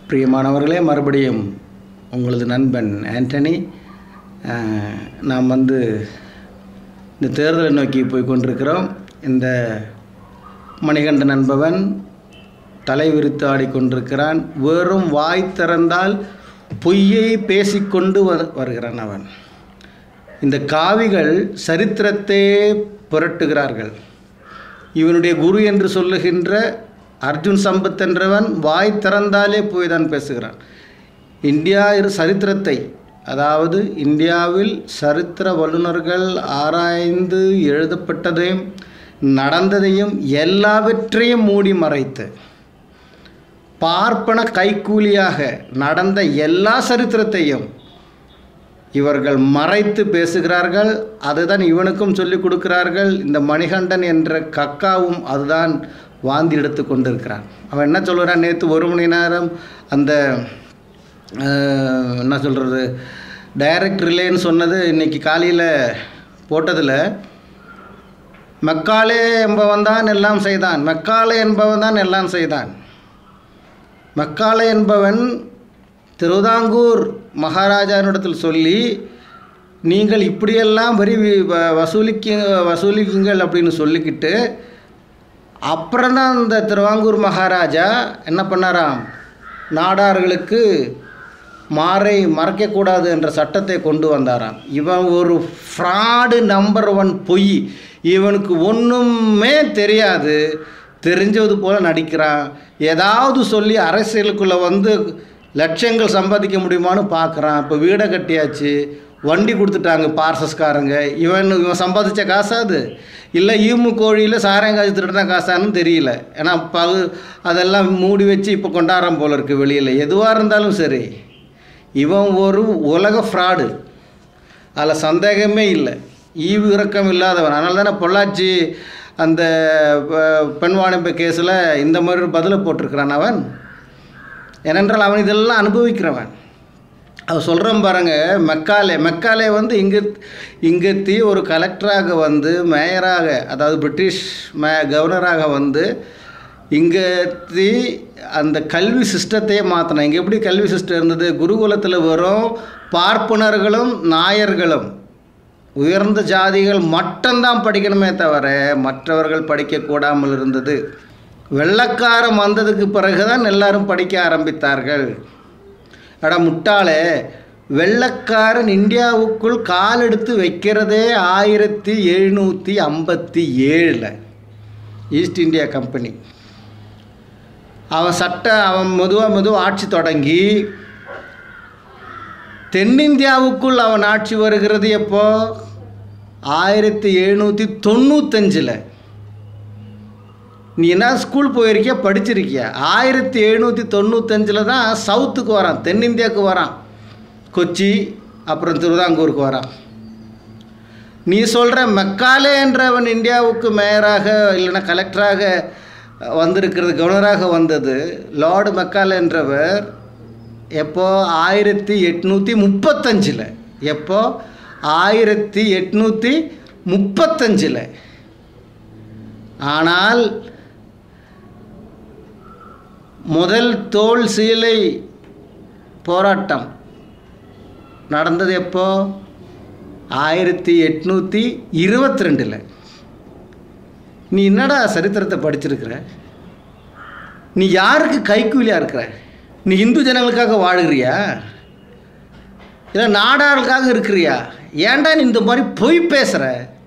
பிரியமானவர்களே, மறுபடியும் உங்களது நண்பன் ஆண்டனி. நாம் இந்த தேர்தலை நோக்கி போய் கொண்டிருக்கிறோம். இந்த மணிகண்டன் என்பவன் தலை விரித்து ஆடிக்கொண்டிருக்கிறான். வெறும் வாய் திறந்தால் பொய்யை பேசிக்கொண்டு வருகிறான் அவன். இந்த காவிகள் சரித்திரத்தை புரட்டுகிறார்கள். இவனுடைய குரு என்று சொல்லுகின்ற அர்ஜுன் சம்பத் என்றவன் வாய் திறந்தாலே போய் தான் பேசுகிறான். இந்தியா சரித்திரத்தை, அதாவது இந்தியாவில் சரித்திர வல்லுநர்கள் ஆராய்ந்து எழுதப்பட்டதையும் நடந்ததையும் எல்லாவற்றையும் மூடி மறைத்து பார்ப்பன கைக்கூலியாக நடந்த எல்லா சரித்திரத்தையும் இவர்கள் மறைத்து பேசுகிறார்கள். அதுதான் இவனுக்கும் சொல்லிக் கொடுக்கிறார்கள். இந்த மணிகண்டன் என்ற கக்காவும் அதுதான் வாந்தி எடுத்து கொண்டிருக்கிறான். அவன் என்ன சொல்கிறான், நேற்று 1 மணி நேரம் அந்த என்ன சொல்கிறது டைரக்ட் ரிலேன்னு சொன்னது இன்றைக்கி காலையில் போட்டதில், மெக்காலே என்பவன் தான் எல்லாம் செய்தான், மெக்காலே என்பவன் தான் எல்லாம் செய்தான். மெக்காலே என்பவன் திருவிதாங்கூர் மகாராஜாவினிடத்தில் சொல்லி, நீங்கள் இப்படியெல்லாம் வரி வசூலிக்குங்கள் அப்படின்னு சொல்லிக்கிட்டு, அப்புறம்தான் இந்த திருவாங்கூர் மகாராஜா என்ன பண்ணாராம், நாடார்களுக்கு மாறை மறைக்கக்கூடாது என்ற சட்டத்தை கொண்டு வந்தாராம். இவன் ஒரு ஃப்ராடு, நம்பர் 1 பொய். இவனுக்கு ஒன்றுமே தெரியாது, தெரிஞ்சது போல் நடிக்கிறான். ஏதாவது சொல்லி அரசியலுக்குள்ளே லட்சங்கள் சம்பாதிக்க முடியுமான்னு பார்க்குறான். இப்போ வீடை கட்டியாச்சு, வண்டி கொடுத்துட்டாங்க பார்சஸ்காரங்க. இவன் சம்பாதிச்ச காசாது இல்லை ஈமு கோழியில் சாராயம் காய்ச்சி திருட்டு காசான்னு தெரியல. ஏன்னா அதெல்லாம் மூடி வச்சு இப்போ கொண்டாடுறான் போல இருக்குது வெளியில். எதுவாக இருந்தாலும் சரி, இவன் ஒரு உலக ஃப்ராடு, அதில் சந்தேகமே இல்லை. ஈவு இறக்கம் இல்லாதவன். அதனால தானே பொள்ளாச்சி அந்த பெண் வாணிப கேஸில் இந்த மாதிரி ஒரு பதிலை போட்டிருக்கிறான் அவன். ஏனென்றால் அவன் இதெல்லாம் அனுபவிக்கிறவன். அவன் சொல்கிறான் பாருங்கள், மெக்காலே இங்கத்தி ஒரு கலெக்டராக மேயராக, அதாவது பிரிட்டிஷ் கவர்னராக இங்கத்தி அந்த கல்வி சிஸ்டத்தையே மாற்றினான். இங்கே எப்படி கல்வி சிஸ்டம் இருந்தது, குருகுலத்தில் வெறும் பார்ப்பனர்களும் நாயர்களும் உயர்ந்த ஜாதிகள் மட்டும்தான் படிக்கணுமே தவிர மற்றவர்கள் படிக்கக்கூடாமல் இருந்தது. வெள்ளைக்காரன் வந்ததுக்கு பிறகு தான் எல்லாரும் படிக்க ஆரம்பித்தார்கள். அட முட்டாளே, வெள்ளைக்காரன் இந்தியாவுக்குள் கால் எடுத்து வைக்கிறதே 1757 ஈஸ்ட் இந்தியா கம்பெனி. அவன் மெதுவாக ஆட்சி தொடங்கி தென்னிந்தியாவுக்குள் அவன் ஆட்சி வருகிறது எப்போ, 1795. நீ என்ன ஸ்கூல் போயிருக்கியா, படிச்சிருக்கியா? 1795 தான் சவுத்துக்கு வரான், தென்னிந்தியாவுக்கு வரான். கொச்சி, அப்புறம் திருவிதாங்கூருக்கு வரான். நீ சொல்கிற மெக்காலே என்றவன் இந்தியாவுக்கு மேயராக இல்லைன்னா கலெக்டராக வந்திருக்கிறது, கவர்னராக வந்தது லார்டு மெக்காலே என்றவர் எப்போ, 1835. எப்போ, 1835. ஆனால் முதல் தோல் சீலை போராட்டம் நடந்தது எப்போ, 1822. நீ என்னடா சரித்திரத்தை படிச்சிருக்கிற? நீ யாருக்கு கைக்கூலியாக இருக்கிற? நீ இந்து ஜனங்களுக்காக வாழுகிறியா இல்லை நாடார்களுக்காக இருக்கிறியா? ஏன்டா நீ இந்த மாதிரி பொய் பேசுகிற?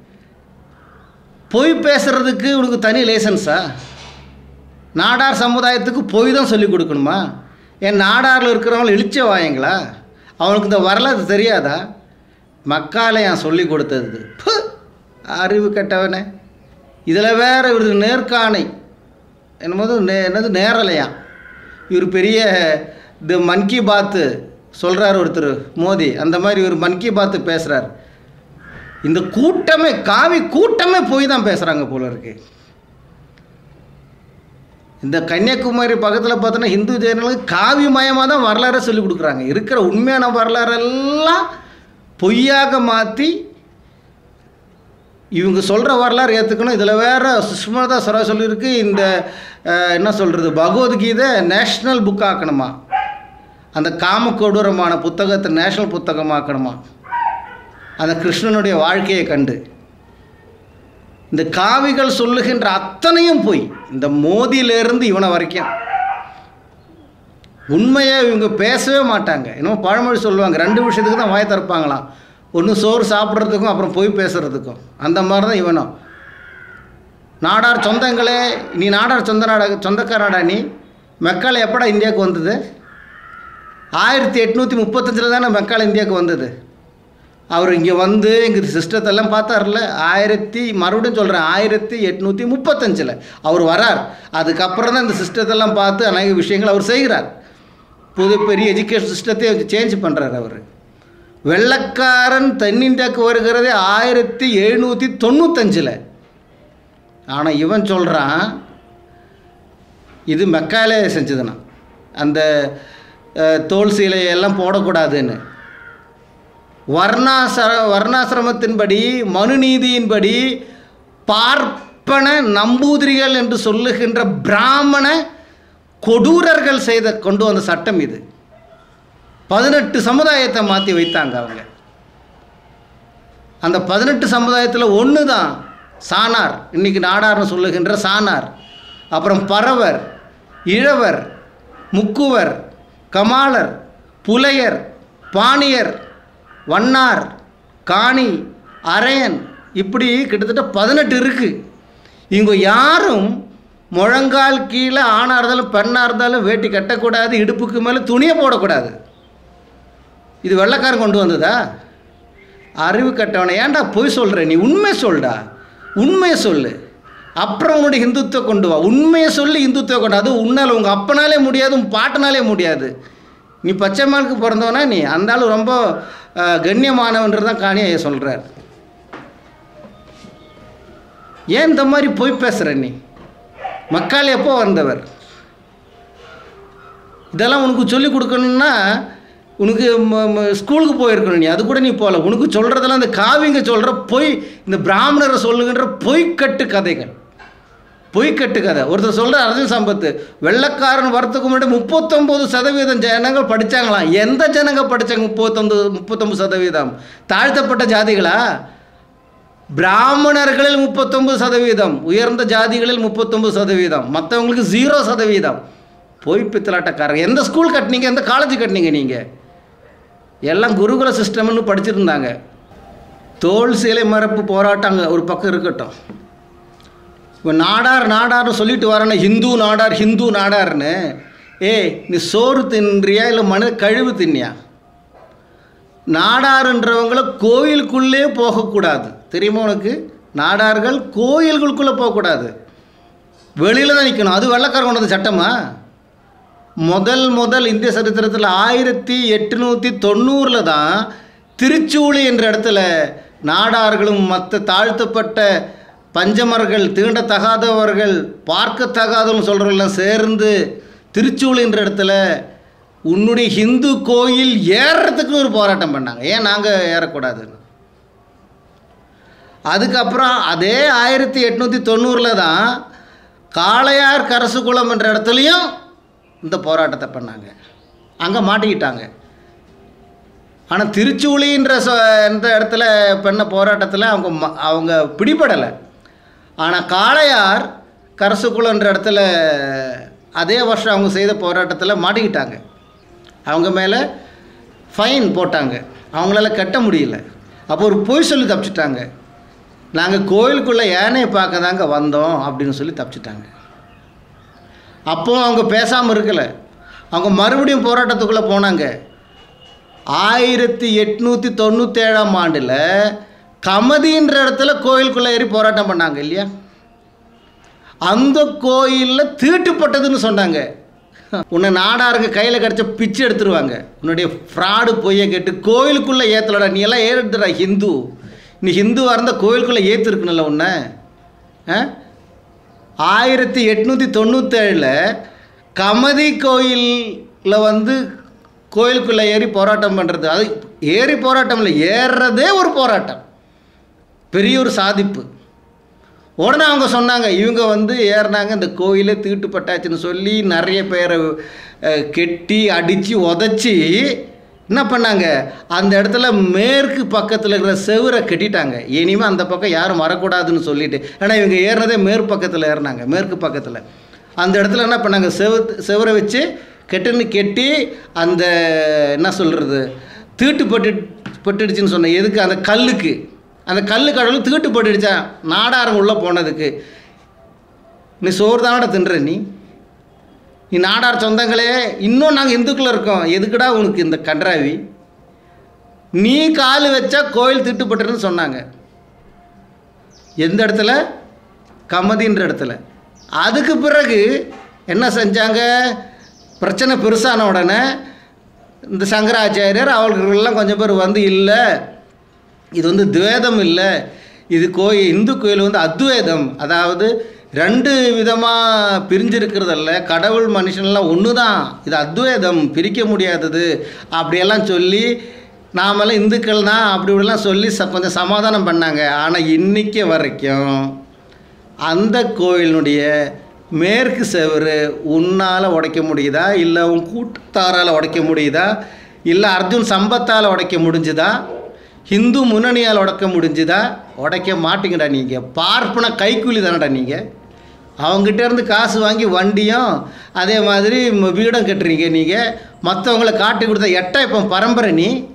பொய் பேசுகிறதுக்கு உனக்கு தனி லைசன்ஸா? நாடார் சமுதாயத்துக்கு பொய் தான் சொல்லிக் கொடுக்கணுமா? ஏன் நாடாரில் இருக்கிறவங்க இழிச்ச வாயங்களா? அவனுக்கு இந்த வரலாறு தெரியாதா? மக்காலே நான் சொல்லி கொடுத்தது. அறிவு கெட்டவனே. இதில் வேறு இவருக்கு நேர்காணை என்னது நேரலையா? இவர் பெரிய இது மன் கி பாத்து சொல்கிறார் ஒருத்தர் மோடி, அந்த மாதிரி இவர் மன் கி பாத்து பேசுகிறார். இந்த கூட்டமே காவி கூட்டமே போய் தான் பேசுகிறாங்க போல இருக்கு. இந்த கன்னியாகுமரி பக்கத்தில் பார்த்தோன்னா ஹிந்து ஜனங்களுக்கு காவி மயமாக தான் வரலாறை சொல்லிக் கொடுக்குறாங்க. இருக்கிற உண்மையான வரலாறெல்லாம் பொய்யாக மாற்றி இவங்க சொல்கிற வரலாறு ஏற்றுக்கணும். இதில் வேறு சுஷ்மிதா ஸ்வராஜ் சொல்லியிருக்கு, இந்த என்ன சொல்கிறது பகவத்கீதை நேஷ்னல் புக் ஆக்கணுமா? அந்த காமக்கொடூரமான புத்தகத்தை நேஷனல் புத்தகமாக்கணுமா அந்த கிருஷ்ணனுடைய வாழ்க்கையை கண்டு. இந்த காவிகள் சொல்லுகின்ற அத்தனையும் போய் இந்த மோதியிலேருந்து இவனை வரைக்கும் உண்மையை இவங்க பேசவே மாட்டாங்க. இன்னும் பழமொழி சொல்லுவாங்க, 2 விஷயத்துக்கு தான் வாய் திறப்பாங்களாம், ஒன்று சோறு சாப்பிட்றதுக்கும் அப்புறம் போய் பேசுகிறதுக்கும். அந்த மாதிரி தான் இவனும். நாடார் சொந்தங்களே, நீ நாடார் சொந்தக்காரடா, நீ மெக்கால எப்படா இந்தியாவுக்கு வந்தது? 1835 தானே மெக்கால இந்தியாவுக்கு வந்தது. அவர் இங்கே வந்து எங்கள் சிஸ்டத்தெல்லாம் பார்த்தார்ல, மறுபடியும் சொல்கிறேன் 1835 அவர் வரார். அதுக்கப்புறம் தான் இந்த சிஸ்டத்தெல்லாம் பார்த்து அநேக விஷயங்கள் அவர் செய்கிறார். பெரிய எஜுகேஷன் சிஸ்டத்தை சேஞ்ச் பண்ணுறார் அவர். வெள்ளைக்காரன் தென்னிந்தியாவுக்கு வருகிறதே 1795. ஆனால் இவன் சொல்கிறான் இது மெக்காலே செஞ்சதுன்னா அந்த தோல் சீலையெல்லாம் போடக்கூடாதுன்னு. வர்ணாசிரமத்தின்படி, மனுநீதியின்படி பார்ப்பன நம்பூதிரிகள் என்று சொல்லுகின்ற பிராமண கொடூரர்கள் கொண்டு வந்த சட்டம் இது. 18 சமுதாயத்தை மாற்றி வைத்தாங்க அவங்க. அந்த 18 சமுதாயத்தில் ஒன்று தான் சாணார், இன்றைக்கி நாடார்னு சொல்லுகின்ற சாணார். அப்புறம் பரவர், இழவர், முக்குவர், கமாளர், புலையர், பாணியர், வண்ணார், காணி, அரையன், இப்படி கிட்டத்தட்ட 18 இருக்குது. இவங்க யாரும் முழங்கால் கீழே ஆணாக இருந்தாலும் பெண்ணாக இருந்தாலும் வேட்டி கட்டக்கூடாது, இடுப்புக்கு மேலே துணியை போடக்கூடாது. இது வெள்ளைக்காரன் கொண்டு வந்ததா? அறிவு கட்டவனை, ஏன்டா பொய் சொல்கிற? நீ உண்மையை சொல்டா, உண்மையை சொல்லு, அப்புறம் உன்னுடைய ஹிந்துத்துவ கொண்டு வா. உண்மையை சொல்லி இந்துத்துவ கொண்டு, அது உன்னால் உங்கள் அப்பனாலே முடியாது, உன் பாட்டனாலே முடியாது. நீ பச்சைமாலுக்கு பிறந்தவனா? நீ அந்த ஆள் ரொம்ப கண்ணியமானவன்றது தான் காணியை சொல்கிறார். ஏன் இந்த மாதிரி பொய் பேசுகிற நீ? மக்கள் எப்போ வந்தவர்? இதெல்லாம் உனக்கு சொல்லிக் கொடுக்கணுன்னா உனக்கு ஸ்கூலுக்கு போயிருக்கணும். நீ அது கூட நீ போகல. உனக்கு சொல்கிறதெல்லாம் இந்த காவிங்க சொல்கிற பொய், இந்த பிராமணரை சொல்லுகின்ற பொய்க்கட்டு கதைகள், பொய்க்கட்டு கதை. ஒருத்தர் சொல்கிற அரசியல் சம்பத்து, வெள்ளைக்காரன் வரத்துக்கு முன்னாடி 39% ஜனங்கள் படித்தாங்களாம். எந்த ஜனங்கள் படித்தாங்க? 39%. தாழ்த்தப்பட்ட ஜாதிகளா? பிராமணர்களில் 39%, உயர்ந்த ஜாதிகளில் 39%, மற்றவங்களுக்கு 0%. பொய் பித்தலாட்டக்காரங்க. எந்த ஸ்கூல் கட்டினீங்க? எந்த காலேஜ் கட்டினீங்க? நீங்கள் எல்லாம் குருகுல சிஸ்டம்னு படிச்சிருந்தாங்க. தோல் சீலை மரப்பு போராட்டம் ஒரு பக்கம் இருக்கட்டும். இப்போ நாடார்னு சொல்லிட்டு வரேன்னு ஹிந்து நாடார்னு. நீ சோறு தின்றியா இல்லை மனித கழிவு தின்னியா? நாடாருன்றவங்களை கோயிலுக்குள்ளே போகக்கூடாது, தெரியுமா உனக்கு? நாடார்கள் கோயில்களுக்குள்ளே போகக்கூடாது, வெளியில் தான் நிற்கணும். அது வெள்ளைக்காரன் கொண்டு வந்த சட்டமா? முதல் இந்திய சரித்திரத்தில் 1890 தான் திருச்சூழி என்ற இடத்துல நாடார்களும் மற்ற தாழ்த்தப்பட்ட பஞ்சமர்கள், தீண்டத்தகாதவர்கள், பார்க்கத்தகாதவன்னு சொல்கிறவங்களாம் சேர்ந்து திருச்சூழி என்ற இடத்துல உன்னுடைய ஹிந்து கோயில் ஏறுறதுக்கு ஒரு போராட்டம் பண்ணாங்க. ஏன் நாங்கள் ஏறக்கூடாதுன்னு. அதுக்கப்புறம் அதே 1890 தான் காளையார் கரசுகுளம் என்ற இடத்துலையும் இந்த போராட்டத்தை பண்ணாங்க. அங்கே மாட்டிக்கிட்டாங்க. ஆனால் திருச்சூழின்ற இந்த இடத்துல பண்ண போராட்டத்தில் அவங்க பிடிபடலை. ஆனால் காளையார் கரசுகுளம்ன்ற இடத்துல அதே வருஷம் அவங்க செய்த போராட்டத்தில் மாட்டிக்கிட்டாங்க. அவங்க மேலே ஃபைன் போட்டாங்க, அவங்களால கட்ட முடியல. அப்போ ஒரு பொய் சொல்லி தப்பிச்சிட்டாங்க. நாங்கள் கோயிலுக்குள்ளே யானையை பார்க்க தாங்க வந்தோம் அப்படின்னு சொல்லி தப்பிச்சிட்டாங்க. அப்போது அவங்க பேசாமல் இருக்கலை. அவங்க மறுபடியும் போராட்டத்துக்குள்ளே போனாங்க. 1897 கமதின்ற இடத்துல கோயிலுக்குள்ளே ஏறி போராட்டம் பண்ணாங்க இல்லையா? அந்த கோயிலில் தீட்டுப்பட்டதுன்னு சொன்னாங்க. உன்னை நாடாருங்க கையில் கிடச்ச பிச்சு எடுத்துருவாங்க. உன்னுடைய ஃப்ராடு பொய்யை கேட்டு கோயிலுக்குள்ளே ஏற்றலடா, நீ எல்லாம் ஏறுடுறா ஹிந்து, நீ ஹிந்துவாக இருந்தால் கோயிலுக்குள்ளே ஏற்றுருக்கணும்ல உன்னை. 1897 கமதி கோயிலில் கோயிலுக்குள்ளே ஏறி போராட்டம் பண்ணுறது, அது ஏறி போராட்டம் இல்லை, ஏறுறதே ஒரு போராட்டம், பெரிய ஒரு சாதிப்பு. உடனே அவங்க சொன்னாங்க, இவங்க வந்து ஏறினாங்க, இந்த கோயிலே தீட்டுப்பட்டாச்சுன்னு சொல்லி நிறைய பேரை கெட்டி அடித்து உதச்சி என்ன பண்ணாங்க, அந்த இடத்துல மேற்கு பக்கத்தில் இருக்கிற செவரை கட்டிட்டாங்க. இனிமேல் அந்த பக்கம் யாரும் வரக்கூடாதுன்னு சொல்லிட்டு. ஏன்னா இவங்க ஏறினதே மேற்கு பக்கத்தில் ஏறினாங்க. மேற்கு பக்கத்தில் அந்த இடத்துல என்ன பண்ணாங்க, செவரை வச்சு கெட்டி அந்த என்ன சொல்கிறது தீட்டுப்பட்டுடுச்சுன்னு சொன்னேன். எதுக்கு? அந்த கல்லுக்கு. அந்த கல்லு கடவுள் தீட்டுப்பட்டுடுச்சா நாடாரம் உள்ளே போனதுக்கு. நீ சோறு தானடா தின்ற, நீ நாடார் சொந்தங்களே, இன்னும் நாங்கள் இந்துக்கள் இருக்கோம், எதுக்குடா உனக்கு இந்த கன்றாவி? நீ கால் வச்சா கோயில் திட்டுப்பட்டுன்னு சொன்னாங்க. எந்த இடத்துல? கமதின்ற இடத்துல. அதுக்கு பிறகு என்ன செஞ்சாங்க, பிரச்சனை பெருசான உடனே இந்த சங்கராச்சாரியர் அவர்களெல்லாம் கொஞ்சம் பேர் வந்து, இல்லை இது வந்து துவேதம் இல்லை, இது இந்து கோயில் வந்து அத்வைதம், அதாவது ரெண்டு விதமாக பிரிஞ்சிருக்கிறதல்ல, கடவுள் மனுஷன்லாம் ஒன்று தான், இது அத்வைதம், பிரிக்க முடியாதது அப்படியெல்லாம் சொல்லி நாமெல்லாம் இந்துக்கள் தான் அப்படி இப்படிலாம் சொல்லி கொஞ்சம் சமாதானம் பண்ணாங்க. ஆனால் இன்றைக்கி வரைக்கும் அந்த கோயிலினுடைய மேற்கு செவரு உன்னால் உடைக்க முடியுதா, இல்லை உன் கூட்டத்தாரால் உடைக்க முடியுதா, இல்லை அர்ஜுன் சம்பத்தால் உடைக்க முடிஞ்சுதா, ஹிந்து முன்னணியால் உடைக்க முடிஞ்சுதா? உடைக்க மாட்டீங்கடா. நீங்கள் பார்ப்பன கைக்கூலி தானடா. நீங்கள் அவங்ககிட்டேருந்து காசு வாங்கி வண்டியும் அதே மாதிரி வீடும் கட்டுறீங்க. நீங்கள் மற்றவங்களை காட்டி கொடுத்த எட்டா இப்போ பரம்பரை.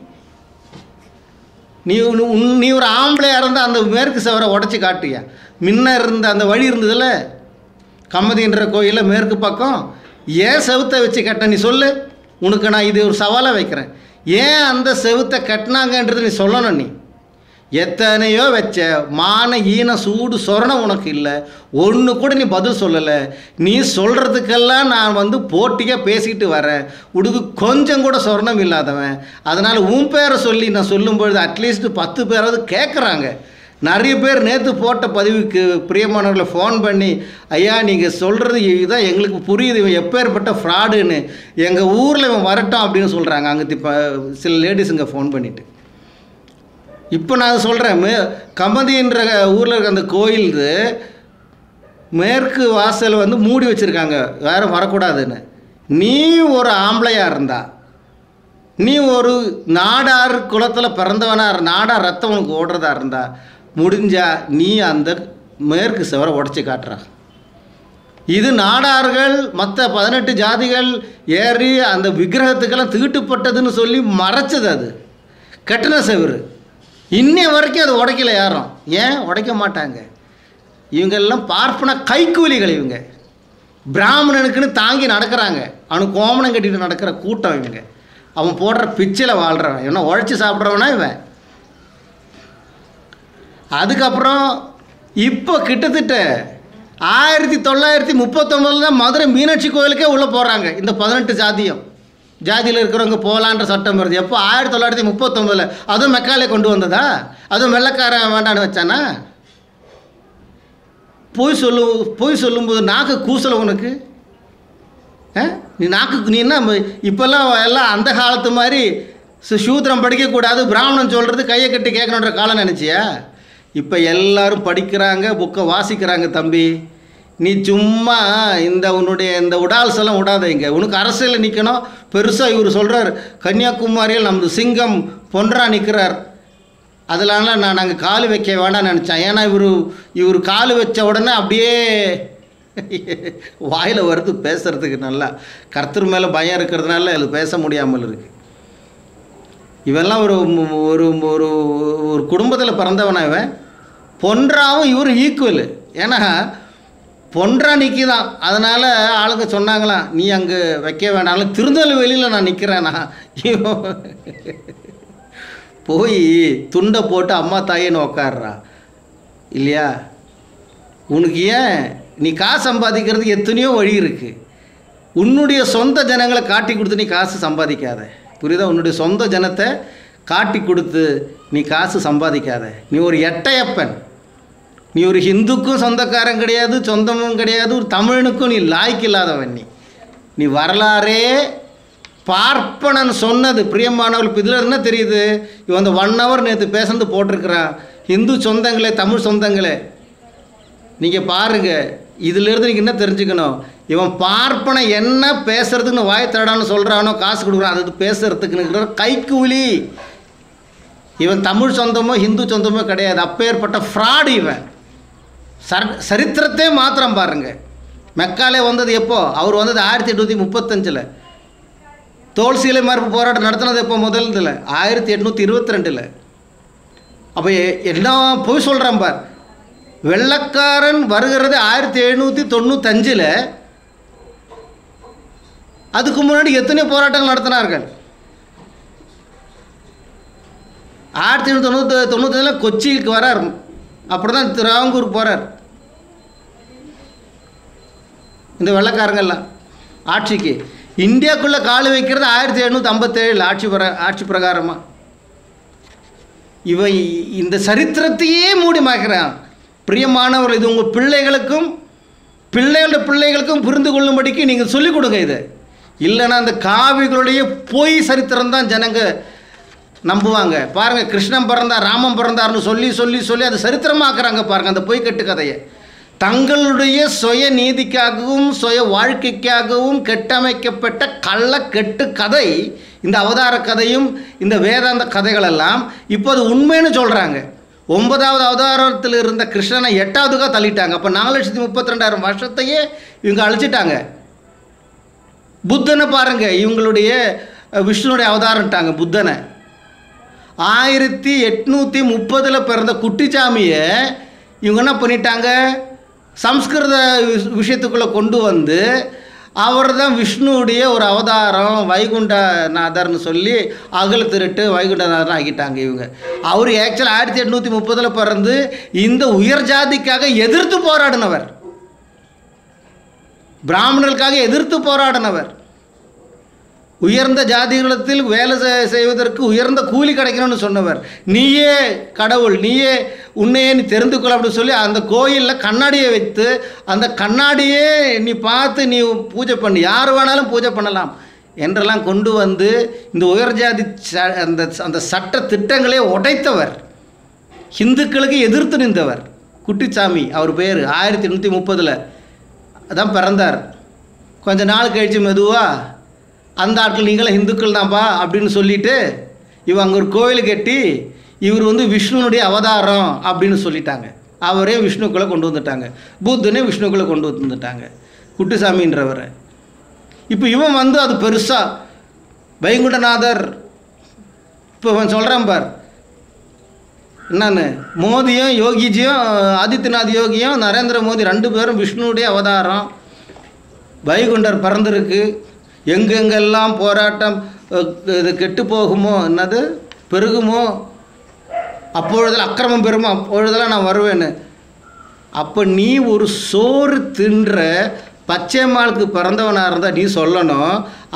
நீ ஒரு ஆம்பளையாக இருந்தால் அந்த மேற்கு செவரை உடச்சி காட்டியா? முன்ன இருந்த அந்த வழி இருந்ததில்ல, கமதின்ற கோயிலில் மேற்கு பக்கம் ஏன் செவுத்தை வச்சு கட்ட? நீ சொல்லு. உனக்கு நான் இது ஒரு சவாலாக வைக்கிறேன். ஏன் அந்த செவுத்தை கட்டினாங்கன்றது நீ சொல்லணும். நீ எத்தனையோ வச்ச மான ஈன சூடு சொரணம் உனக்கு இல்லை, ஒன்று கூட நீ பதில் சொல்லலை. நீ சொல்கிறதுக்கெல்லாம் நான் வந்து போட்டியாக பேசிக்கிட்டு வரேன், உனக்கு கொஞ்சம் கூட சொரணம் இல்லாதவன். அதனால் உன் பேரை சொல்லி நான் சொல்லும்பொழுது அட்லீஸ்ட்டு 10 பேராவது கேட்குறாங்க. நிறைய பேர் நேற்று போட்ட பதிவுக்கு பிரியமானவர்களை ஃபோன் பண்ணி, ஐயா நீங்கள் சொல்கிறது இதுதான் எங்களுக்கு புரியுது, இவன் எப்பேற்பட்ட ஃப்ராடுன்னு, எங்கள் ஊரில் இவன் வரட்டும் அப்படின்னு சொல்கிறாங்க. அங்கே இப்போ சில லேடிஸுங்க ஃபோன் பண்ணிவிட்டு. இப்போ நான் சொல்கிறேன், கமதின்ற ஊரில் இருக்க அந்த கோயில் மேற்கு வாசல் வந்து மூடி வச்சுருக்காங்க, யாரும் வரக்கூடாதுன்னு. நீ ஒரு ஆம்பளையாக இருந்தா, நீ ஒரு நாடார் குலத்தில் பிறந்தவனாக, நாடார் ரத்தம் உனக்கு ஓடுறதா இருந்தா, முடிஞ்சா நீ அந்த மேற்கு செவரை உடச்சி காட்டுறா. இது நாடார்கள் மற்ற 18 ஜாதிகள் ஏறி அந்த விக்கிரகத்துக்கெல்லாம் தீட்டுப்பட்டதுன்னு சொல்லி மறைச்சது. அது கட்டின செவரு. இன்னைய வரைக்கும் அது உடைக்கல யாரும். ஏன் உடைக்க மாட்டாங்க? இவங்கெல்லாம் பார்ப்பன கைக்கூலிகள். இவங்க பிராமணனுக்குன்னு தாங்கி நடக்கிறாங்க, அவனுக்கு கோமணம் கட்டிட்டு நடக்கிற கூட்டம் இவங்க. அவன் போடுற பிச்சில் வாழ்கிறவன், இவனை உழைச்சி சாப்பிட்றவனா இவன். அதுக்கப்புறம் இப்போ கிட்டத்தட்ட 1939 தான் மதுரை மீனாட்சி கோயிலுக்கே உள்ளே போகிறாங்க இந்த 18 ஜாதியில் இருக்கிறவங்க போகலான்ற சட்டம் வருது. எப்போ? 1939. அதுவும் மெக்காலே கொண்டு வந்ததா? அதுவும் வெள்ளைக்காரன் வேண்டான்னு வச்சானா? போய் சொல்லும்போது நாக்கு கூசலை உனக்கு. நீ என்ன இப்போல்லாம் எல்லாம் அந்த காலத்து மாதிரி சூத்திரம் படிக்கக்கூடாது, பிராமணன் சொல்கிறது கையை கட்டி கேட்கணுன்ற காலம் நினச்சியா? இப்போ எல்லோரும் படிக்கிறாங்க, புக்கை வாசிக்கிறாங்க. தம்பி, நீ சும்மா உன்னுடைய இந்த உடால்செல்லாம் விடாத. இங்கே உனக்கு அரசியலில் நிற்கணும். பெருசாக இவர் சொல்கிறார், கன்னியாகுமரியில் நமது சிங்கம் பொன்றா நிற்கிறார், அதனால நாங்கள் கால் வைக்க வேண்டாம்னு நினச்சேன். ஏன்னா இவர் கால் வச்ச உடனே அப்படியே வாயில் வருது பேசுகிறதுக்கு. நல்லா கர்த்தர் மேலே பயம் இருக்கிறதுனால அது பேச முடியாமல் இருக்குது. இவெல்லாம் ஒரு ஒரு ஒரு ஒரு குடும்பத்தில் பிறந்தவனா இவன். பொன்றாவும் இவரும் ஈக்குவல். ஏன்னா பொன்றா நிற்கிதான். அதனால் ஆளுங்க சொன்னாங்களாம், நீ அங்கே வைக்க வேண்டாம், திருநெல்வேலியில் நான் நிற்கிறேன்னா. போய் துண்டை போட்டு அம்மா தாயேன்னு உக்காடுறா இல்லையா? உனக்கு ஏன்? நீ காசு சம்பாதிக்கிறதுக்கு எத்தனையோ வழி இருக்குது. உன்னுடைய சொந்த ஜனங்களை காட்டி கொடுத்து நீ காசு சம்பாதிக்காத. புரியுதா? உன்னுடைய சொந்த ஜனத்தை காட்டி கொடுத்து நீ காசு சம்பாதிக்காத. நீ ஒரு எட்டையப்பன். நீ ஒரு ஹிந்துக்கும் சொந்தக்காரன் கிடையாது, சொந்தமும் கிடையாது, ஒரு தமிழனுக்கும் நீ லாய்க்கு இல்லாதவன். நீ வரலாறே பார்ப்பனன் சொன்னது. பிரியமானவர்கள், இப்போ இதில் என்ன தெரியுது? இவன் அந்த 1 hour நேற்று பேசுறது போட்டிருக்கிறான். ஹிந்து சொந்தங்களே, தமிழ் சொந்தங்களே, நீங்கள் பாருங்கள், இதிலிருந்து நீங்கள் என்ன தெரிஞ்சுக்கணும், இவன் பார்ப்பனை என்ன பேசுறதுக்குன்னு வாய் தடான்னு சொல்கிறானோ, காசு கொடுக்குறான் அது பேசுறதுக்குன்னு கைக்கூலி. இவன் தமிழ் சொந்தமோ ஹிந்து சொந்தமோ கிடையாது, அப்பேற்பட்ட ஃப்ராடு இவன். சரித்திரத்தே மாத்திரம் பாருங்கள். மெக்காலே வந்தது எப்போ? அவர் வந்தது 1835. தோல் சீலை மறுப்பு போராட்டம் நடத்தினது எப்போ? முதல் இதில் 1822. அப்போ என்ன போய் சொல்கிறான் பார். வெள்ளக்காரன் வருகிறது 1795. அதுக்கு முன்னாடி எத்தனை போராட்டங்கள் நடத்தினார்கள்? 1895 கொச்சிக்கு வரார். அப்படி தான் திருவாங்கூருக்கு போகிறார். இந்த வெள்ளக்காரங்கள்லாம் ஆட்சிக்கு இந்தியாவுக்குள்ளே கால் வைக்கிறது 1757 ஆட்சி பிரகாரமாக. இவன் இந்த சரித்திரத்தையே மூடி மாய்க்கிறான். பிரியமானவர்கள், இது உங்கள் பிள்ளைகளுக்கும் பிள்ளைகளுக்கும் புரிந்து கொள்ளும்படிக்கு நீங்கள் சொல்லிக் கொடுங்க. இது இல்லைன்னா அந்த காவிகளுடைய பொய் சரித்திரம் தான் ஜனங்க நம்புவாங்க. பாருங்கள், கிருஷ்ணன் பிறந்தார், ராமன் பிறந்தார்னு சொல்லி சொல்லி சொல்லி அது சரித்திரமாக்குறாங்க. பாருங்கள் அந்த பொய் கட்டு கதையை. தங்களுடைய சுய நீதிக்காகவும் சுய வாழ்க்கைக்காகவும் கட்டமைக்கப்பட்ட கள்ள கெட்டு கதை இந்த அவதார கதையும் இந்த வேதாந்த கதைகளெல்லாம் இப்போது உண்மைன்னு சொல்கிறாங்க. 9வது அவதாரத்தில் இருந்த கிருஷ்ணனை 8வதுக்காக தள்ளிட்டாங்க. அப்போ 4,32,000 வருஷத்தையே இவங்க அழிச்சிட்டாங்க. புத்தனை பாருங்கள், இவங்களுடைய விஷ்ணுடைய அவதாரம்ட்டாங்க புத்தனை. 1830 பிறந்த குட்டிச்சாமியை இவங்க என்ன பண்ணிட்டாங்க, சம்ஸ்கிருத விஷயத்துக்குள்ளே கொண்டு வந்து அவர் தான் விஷ்ணுவுடைய ஒரு அவதாரம் வைகுண்டநாதர்னு சொல்லி அகல திருட்டு வைகுண்டநாதர்னு ஆக்கிட்டாங்க இவங்க. அவர் ஆக்சுவலாக 1830 பிறந்து இந்த உயர் ஜாதிக்காக எதிர்த்து போராடினவர், பிராமணர்களுக்காக எதிர்த்து போராடினவர். உயர்ந்த ஜாதிகளத்தில் வேலை செய்வதற்கு உயர்ந்த கூலி கிடைக்கணும்னு சொன்னவர். நீயே கடவுள், நீயே உன்னையே நீ தெரிந்து கொள்ள அப்படின்னு சொல்லி அந்த கோயிலில் கண்ணாடியை வைத்து அந்த கண்ணாடியே நீ பார்த்து நீ பூஜை பண்ணி யார் வேணாலும் பூஜை பண்ணலாம் என்றெல்லாம் கொண்டு வந்து இந்த உயர்ஜாதி அந்த சட்ட திட்டங்களே உடைத்தவர். இந்துக்களுக்கு எதிர்த்து நின்றவர் குட்டிச்சாமி. அவர் பேர் 1830 அதான் பிறந்தார். கொஞ்ச நாள் கழித்து மெதுவாக அந்த ஆட்கள் நீங்களும் இந்துக்கள் தான்ப்பா அப்படின்னு சொல்லிவிட்டு இவன் அங்கே ஒரு கோயில் கட்டி இவர் வந்து விஷ்ணுனுடைய அவதாரம் அப்படின்னு சொல்லிட்டாங்க. அவரே விஷ்ணுக்குள்ளே கொண்டு வந்துட்டாங்க, புத்தனே விஷ்ணுக்குள்ளே கொண்டு வந்துட்டாங்க குட்டிசாமின்றவரை. இப்போ இவன் வந்து அது பெருசாக வைகுண்டநாதர். இப்போ இவன் சொல்கிறான் பார் என்னன்னு, மோதியும் யோகிஜியும் ஆதித்யநாத் யோகியும் நரேந்திர மோடி 2 பேரும் விஷ்ணுடைய அவதாரம். வைகுண்டர் பிறந்திருக்கு. எங்கெங்கெல்லாம் போராட்டம் இது கெட்டு போகுமோ, என்னது பெருகுமோ, அப்பொழுதெல்லாம் அக்கிரமம் பெறுமோ, அப்பொழுதெல்லாம் நான் வருவேன்னு. அப்போ நீ ஒரு சோறு தின்ற பச்சைமாளுக்கு பிறந்தவனாக இருந்தால் நீ சொல்லணும்,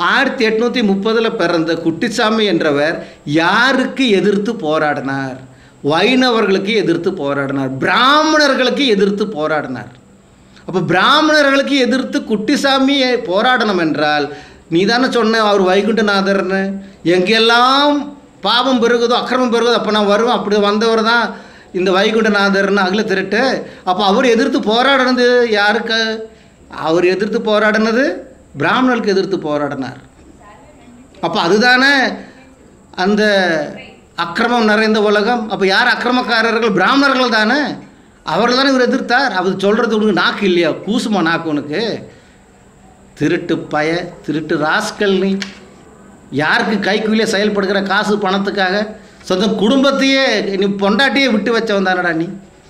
1830 பிறந்த குட்டிச்சாமி என்றவர் யாருக்கு எதிர்த்து போராடினார்? வைணவர்களுக்கு எதிர்த்து போராடினார், பிராமணர்களுக்கு எதிர்த்து போராடினார். அப்போ பிராமணர்களுக்கு எதிர்த்து குட்டிசாமியை போராடணும் என்றால் நீ தானே சொன்ன அவர் வைகுண்டநாதர்னு. எங்கெல்லாம் பாவம் பெருகுதோ அக்கிரமம் பெருகுதோ அப்போ நான் வருவேன், அப்படி வந்தவர் தான் இந்த வைகுண்டநாதர்னு அகல திருட்டு. அப்போ அவர் எதிர்த்து போராடினது யாருக்கு? அவர் எதிர்த்து போராடினது பிராமணர்களுக்கு எதிர்த்து போராடினார். அப்போ அதுதானே அந்த அக்கிரமம் நிறைந்த உலகம். அப்போ யார் அக்கிரமக்காரர்கள்? பிராமணர்கள் தானே. அவர்கள் தானே இவர் எதிர்த்தார். அவர் சொல்கிறது உனக்கு நாக்கு இல்லையா? கூசுமா நாக்கு உனக்கு? திருட்டு பய, திருட்டு ராஸ்கல். நீ யாருக்கு கைக்குள்ளே செயல்படுகிற காசு பணத்துக்காக சொந்த குடும்பத்தையே நீ பொண்டாட்டியே விட்டு வச்சவன் தானடா நீ.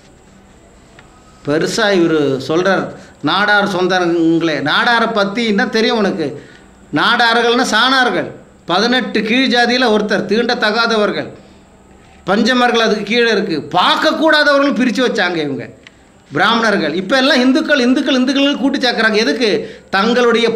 பெருசாக இவர் சொல்கிறார் நாடார் சொந்தங்களே. நாடாரை பற்றி என்ன தெரியும் உனக்கு? நாடார்கள்னா சாணார்கள், 18 கீழ் ஜாதியில் ஒருத்தர், தீண்டத்தகாதவர்கள், பஞ்சமர்கள் அதுக்கு கீழே இருக்குது. பார்க்கக்கூடாதவர்களும் பிரித்து வச்சாங்க இவங்க பிராமணர்கள். இப்போ எல்லாம் இந்துக்கள் கூட்டி சேர்க்குறாங்க. எதுக்கு? தங்களுடைய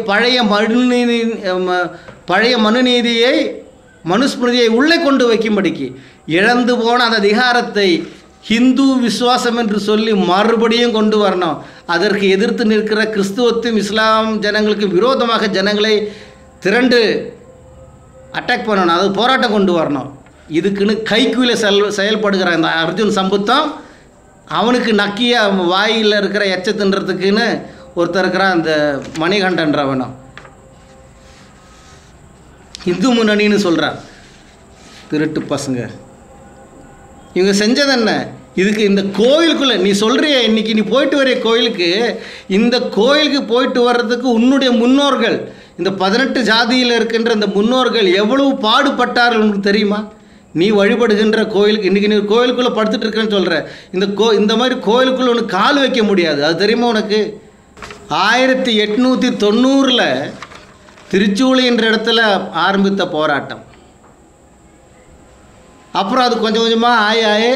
பழைய மனுநீதியை மனுஸ்மிருதியை உள்ளே கொண்டு வைக்கும்படிக்கு இழந்து போன அந்த அதிகாரத்தை ஹிந்து விசுவாசம் என்று சொல்லி மறுபடியும் கொண்டு வரணும். அதற்கு எதிர்த்து நிற்கிற கிறிஸ்துவத்தையும் இஸ்லாம் ஜனங்களுக்கு விரோதமாக ஜனங்களை திரண்டு அட்டாக் பண்ணணும், அது போராட்டம் கொண்டு வரணும். இதுக்குன்னு கைக்குள்ளே செயல்படுகிற அந்த அர்ஜுன் சம்புத்தம் அவனுக்கு நக்கிய வாயில் இருக்கிற எச்ச தின்றதுக்குன்னு ஒருத்தர் இருக்கிறான், அந்த மணிகண்டன்றவனும். இந்து முன்னணின்னு சொல்கிறான். திருட்டு பசங்க இவங்க செஞ்சது என்ன? இதுக்கு இந்த கோயிலுக்குள்ளே நீ சொல்கிறிய, இன்றைக்கி நீ போயிட்டு வரைய கோயிலுக்கு, இந்த கோயிலுக்கு போயிட்டு வர்றதுக்கு உன்னுடைய முன்னோர்கள், இந்த 18 ஜாதியில் இருக்கின்ற இந்த முன்னோர்கள் எவ்வளவு பாடுபட்டார்கள் உனக்கு தெரியுமா? நீ வழிபடுகின்ற கோயிலுக்கு, இன்றைக்கி நீ கோயிலுக்குள்ளே படுத்துட்டு இருக்கேன்னு சொல்கிற, இந்த மாதிரி கோயிலுக்குள்ளே உனக்கு கால் வைக்க முடியாது. அது தெரியுமா உனக்கு? 1890 திருச்சூழி என்ற இடத்துல ஆரம்பித்த போராட்டம். அப்புறம் அது கொஞ்சம் கொஞ்சமாக ஆயி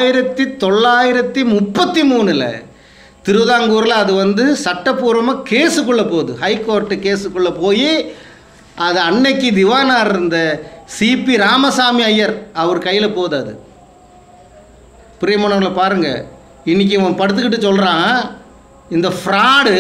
1933 திருவிதாங்கூரில் அது வந்து சட்டப்பூர்வமாக கேஸுக்குள்ளே போகுது. ஹைகோர்ட்டு கேஸுக்குள்ளே போய் அது அன்னைக்கு திவானார் இருந்த சிபி ராமசாமி ஐயர் அவர் கையில் போகுது. அது பிரியமானவர்களை பாருங்கள், இன்றைக்கி இவன் படுத்துக்கிட்டு சொல்கிறான், இந்த ஃப்ராடு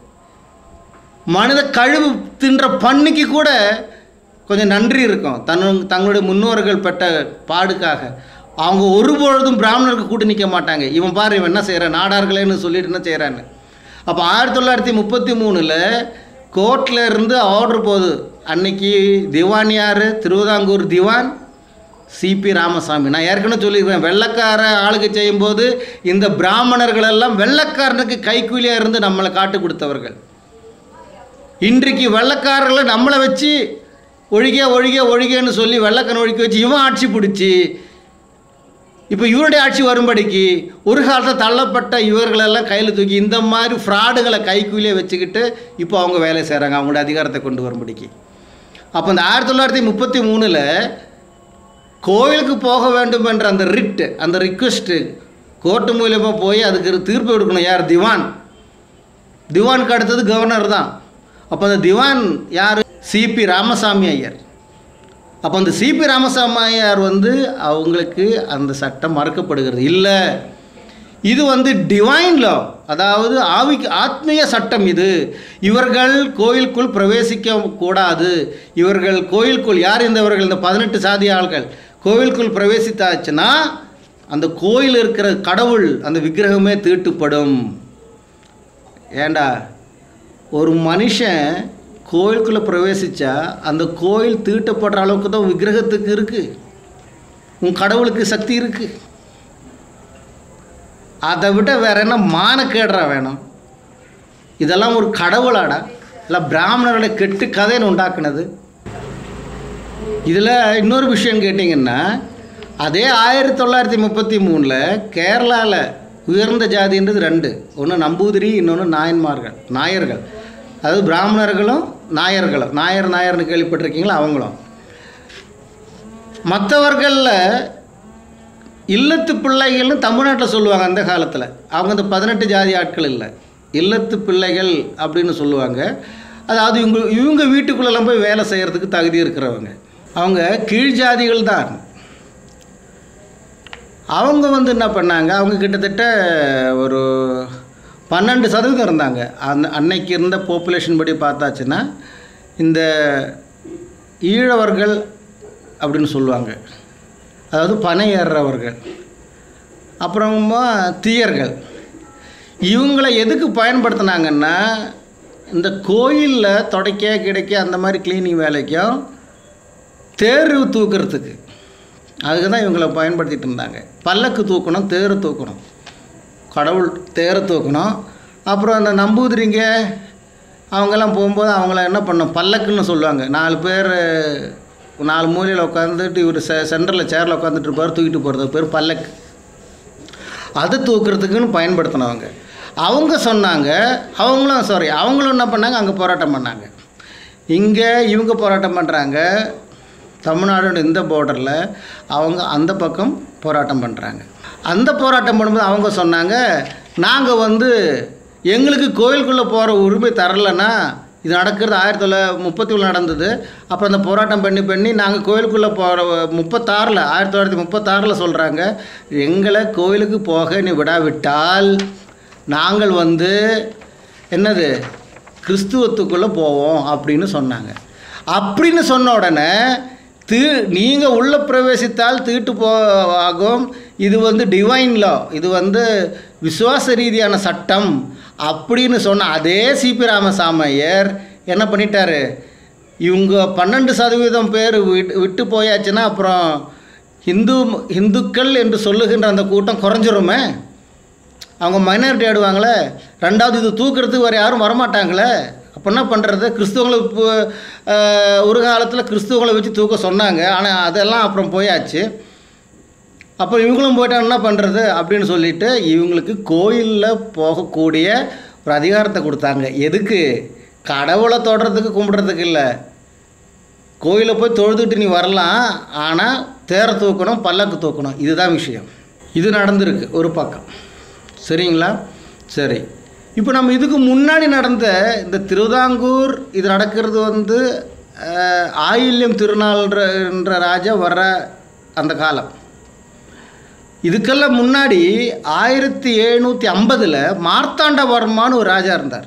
மனித கழிவு தின்ற பண்ணிக்கு கூட கொஞ்சம் நன்றி இருக்கும். தங்களுடைய முன்னோர்கள் பெற்ற பாடுக்காக. அவங்க ஒருபொழுதும் பிராமணருக்கு கூட்டு நிற்க மாட்டாங்க. இவன் பாரு, இவன் என்ன செய்கிறான், நாடார்களேன்னு சொல்லிட்டு என்ன செய்கிறான்னு. அப்போ 1933 கோர்ட்டில் இருந்து ஆர்டர் போகுது. அன்னைக்கு திவான் யார்? திருவிதாங்கூர் திவான் சிபி ராமசாமி. நான் ஏற்கனவே சொல்லியிருக்கேன், வெள்ளைக்கார ஆளுகை செய்யும்போது இந்த பிராமணர்களெல்லாம் வெள்ளைக்காரனுக்கு கைக்கூலியாக இருந்து நம்மளை காட்டு கொடுத்தவர்கள். இன்றைக்கு வெள்ளைக்காரர்களை நம்மளை வச்சு ஒழிகன்னு சொல்லி வெள்ளைக்காரன் ஒழிக்க வச்சு இவன் ஆட்சி பிடிச்சி இப்போ இவருடைய ஆட்சி வரும்படிக்கு ஒரு காலத்தில் தள்ளப்பட்ட இவர்களெல்லாம் கையில் தூக்கி இந்த மாதிரி ஃப்ராடுகளை கைக்கூலியே வச்சுக்கிட்டு இப்போ அவங்க வேலை செய்கிறாங்க, அவங்களோட அதிகாரத்தை கொண்டு வரும்படிக்கு. அப்போ இந்த 1933 கோயிலுக்கு போக வேண்டும் என்ற அந்த ரிட்டு, அந்த ரிக்வெஸ்ட்டு கோர்ட்டு மூலியமாக போய் அதுக்கு தீர்ப்பு எடுக்கணும். யார்? திவான். திவானுக்கு அடுத்தது கவர்னர் தான். அப்போ அந்த திவான் யார்? சிபி ராமசாமி ஐயர். அப்போ அந்த சிபி ராமசாமி ஐயர் வந்து அவங்களுக்கு அந்த சட்டம் மறுக்கப்படுகிறது. இல்லை, இது வந்து டிவைன் லா, அதாவது ஆத்மீய சட்டம். இது இவர்கள் கோயிலுக்குள் பிரவேசிக்க கூடாது. இவர்கள் கோயிலுக்குள் யார்? இந்தவர்கள் இந்த 18 சாதி ஆள்கள் கோயிலுக்குள் பிரவேசித்தாச்சுன்னா அந்த கோயில் இருக்கிற கடவுள் அந்த விக்கிரகமே தீட்டுப்படும். ஏண்டா, ஒரு மனுஷன் கோயிலுக்குள்ளே பிரவேசித்தா அந்த கோயில் தீட்டப்படுற அளவுக்கு தான் விக்கிரகத்துக்கு இருக்குது, உன் கடவுளுக்கு சக்தி இருக்குது. அதை விட வேற என்ன மானக்கேடுறா வேணும்? இதெல்லாம் ஒரு கடவுளாடா? இல்லை பிராமணர்களை கெட்டு கதைன்னு உண்டாக்குனது. இதில் இன்னொரு விஷயம் கேட்டிங்கன்னா, அதே 1933 கேரளாவில் உயர்ந்த ஜாதின்றது 2. ஒன்று நம்பூதிரி, இன்னொன்று நாயர்கள். அதாவது பிராமணர்களும் நாயர்களும். நாயர்னு கேள்விப்பட்டிருக்கீங்களா? அவங்களும். மற்றவர்களில் இல்லத்து பிள்ளைகள்னு தமிழ்நாட்டில் சொல்லுவாங்க. அந்த காலத்தில் அவங்க இந்த 18 ஜாதி ஆட்கள் இல்லை, இல்லத்து பிள்ளைகள் அப்படின்னு சொல்லுவாங்க. அதாவது இவங்க வீட்டுக்குள்ளெல்லாம் போய் வேலை செய்கிறதுக்கு தகுதி இருக்கிறவங்க. அவங்க கீழ் ஜாதிகள் தான். அவங்க வந்து என்ன பண்ணாங்க, அவங்க கிட்டத்தட்ட ஒரு 12% இருந்தாங்க. அன்னைக்கு இருந்த பாப்புலேஷன் படி பார்த்தாச்சுன்னா இந்த ஈழவர்கள் அப்படின்னு சொல்லுவாங்க, அதாவது பனை ஏறுறவர்கள், அப்புறமா தீயர்கள். இவங்களை எதுக்கு பயன்படுத்தினாங்கன்னா, இந்த கோயிலில் துடைக்க கிடைக்க அந்த மாதிரி கிளீனிங் வேலைக்கும் தேர் தூக்கிறதுக்கு, அதுக்கு தான் இவங்களை பயன்படுத்திகிட்டு இருந்தாங்க. பல்லக்கு தூக்கணும், தேர் தூக்கணும், கடவுள் தேரை தூக்கணும். அப்புறம் அந்த நம்பூதிரிங்க அவங்கெல்லாம் போகும்போது அவங்கள என்ன பண்ணோம், பல்லக்குன்னு சொல்லுவாங்க. 4 பேர் 4 மூலையில் உட்காந்துட்டு இவர் சென்டரில் சேரில் உட்காந்துட்டு இருப்பார், தூக்கிட்டு போகிறது பேர் பல்லக்கு. அது தூக்கிறதுக்குன்னு பயன்படுத்தினவங்க. அவங்க சொன்னாங்க, அவங்களும் என்ன பண்ணாங்க, அங்கே போராட்டம் பண்ணாங்க. இங்கே இவங்க போராட்டம் பண்ணுறாங்க, தமிழ்நாடோட இந்த பார்டரில் அவங்க அந்த பக்கம் போராட்டம் பண்ணுறாங்க. அந்த போராட்டம் பண்ணும்போது அவங்க சொன்னாங்க, நாங்கள் வந்து எங்களுக்கு கோயிலுக்குள்ளே போகிற உரிமை தரலைன்னா, இது நடக்கிறது 1937 நடந்தது. அப்புறம் அந்த போராட்டம் பண்ணி நாங்கள் கோயிலுக்குள்ளே போகிற 1936 சொல்கிறாங்க, எங்களை கோயிலுக்கு போக நீ விடாவிட்டால் நாங்கள் வந்து என்னது கிறிஸ்துவத்துக்குள்ளே போவோம் அப்படின்னு சொன்னாங்க. அப்படின்னு சொன்ன உடனே நீங்கள் உள்ளே பிரவேசித்தால் தீட்டு ஆகும். இது வந்து டிவைன் லா, இது வந்து விசுவாச ரீதியான சட்டம் அப்படின்னு சொன்ன அதே சிபி ராமசாமி ஐயர் என்ன பண்ணிட்டாரு, இவங்க 12% பேர் விட்டு போயாச்சுன்னா அப்புறம் இந்துக்கள் என்று சொல்லுகின்ற அந்த கூட்டம் குறைஞ்சிருமே, அவங்க மைனாரிட்டி ஆடுவாங்களே, ரெண்டாவது இது தூக்கிறதுக்கு வேறு யாரும் வரமாட்டாங்களே, அப்போ என்ன பண்ணுறது? கிறிஸ்துவங்களை ஒரு காலத்தில் கிறிஸ்துவங்களை வச்சு தூக்க சொன்னாங்க, ஆனால் அதெல்லாம் அப்புறம் போயாச்சு. அப்புறம் இவங்களும் போயிட்டாங்க, என்ன பண்ணுறது அப்படின்னு சொல்லிட்டு இவங்களுக்கு கோயிலில் போகக்கூடிய ஒரு அதிகாரத்தை கொடுத்தாங்க. எதுக்கு? கடவுளை தொடுறதுக்கு கும்பிட்றதுக்கு இல்லை. கோயிலை போய் தொழுதுட்டு நீ வரலாம், ஆனால் தேரை தூக்கணும், பல்லக்கு தூக்கணும், இதுதான் விஷயம். இது நடந்திருக்கு ஒரு பக்கம். சரிங்களா? சரி, இப்போ நம்ம இதுக்கு முன்னாடி நடந்த இந்த திருவிதாங்கூர் இது நடக்கிறது வந்து ஆயில்யம் திருநாள்ன்ற ராஜா வர்ற அந்த காலம். இதுக்கெல்லாம் முன்னாடி 1750 மார்த்தாண்டவர்மான்னு ஒரு ராஜா இருந்தார்.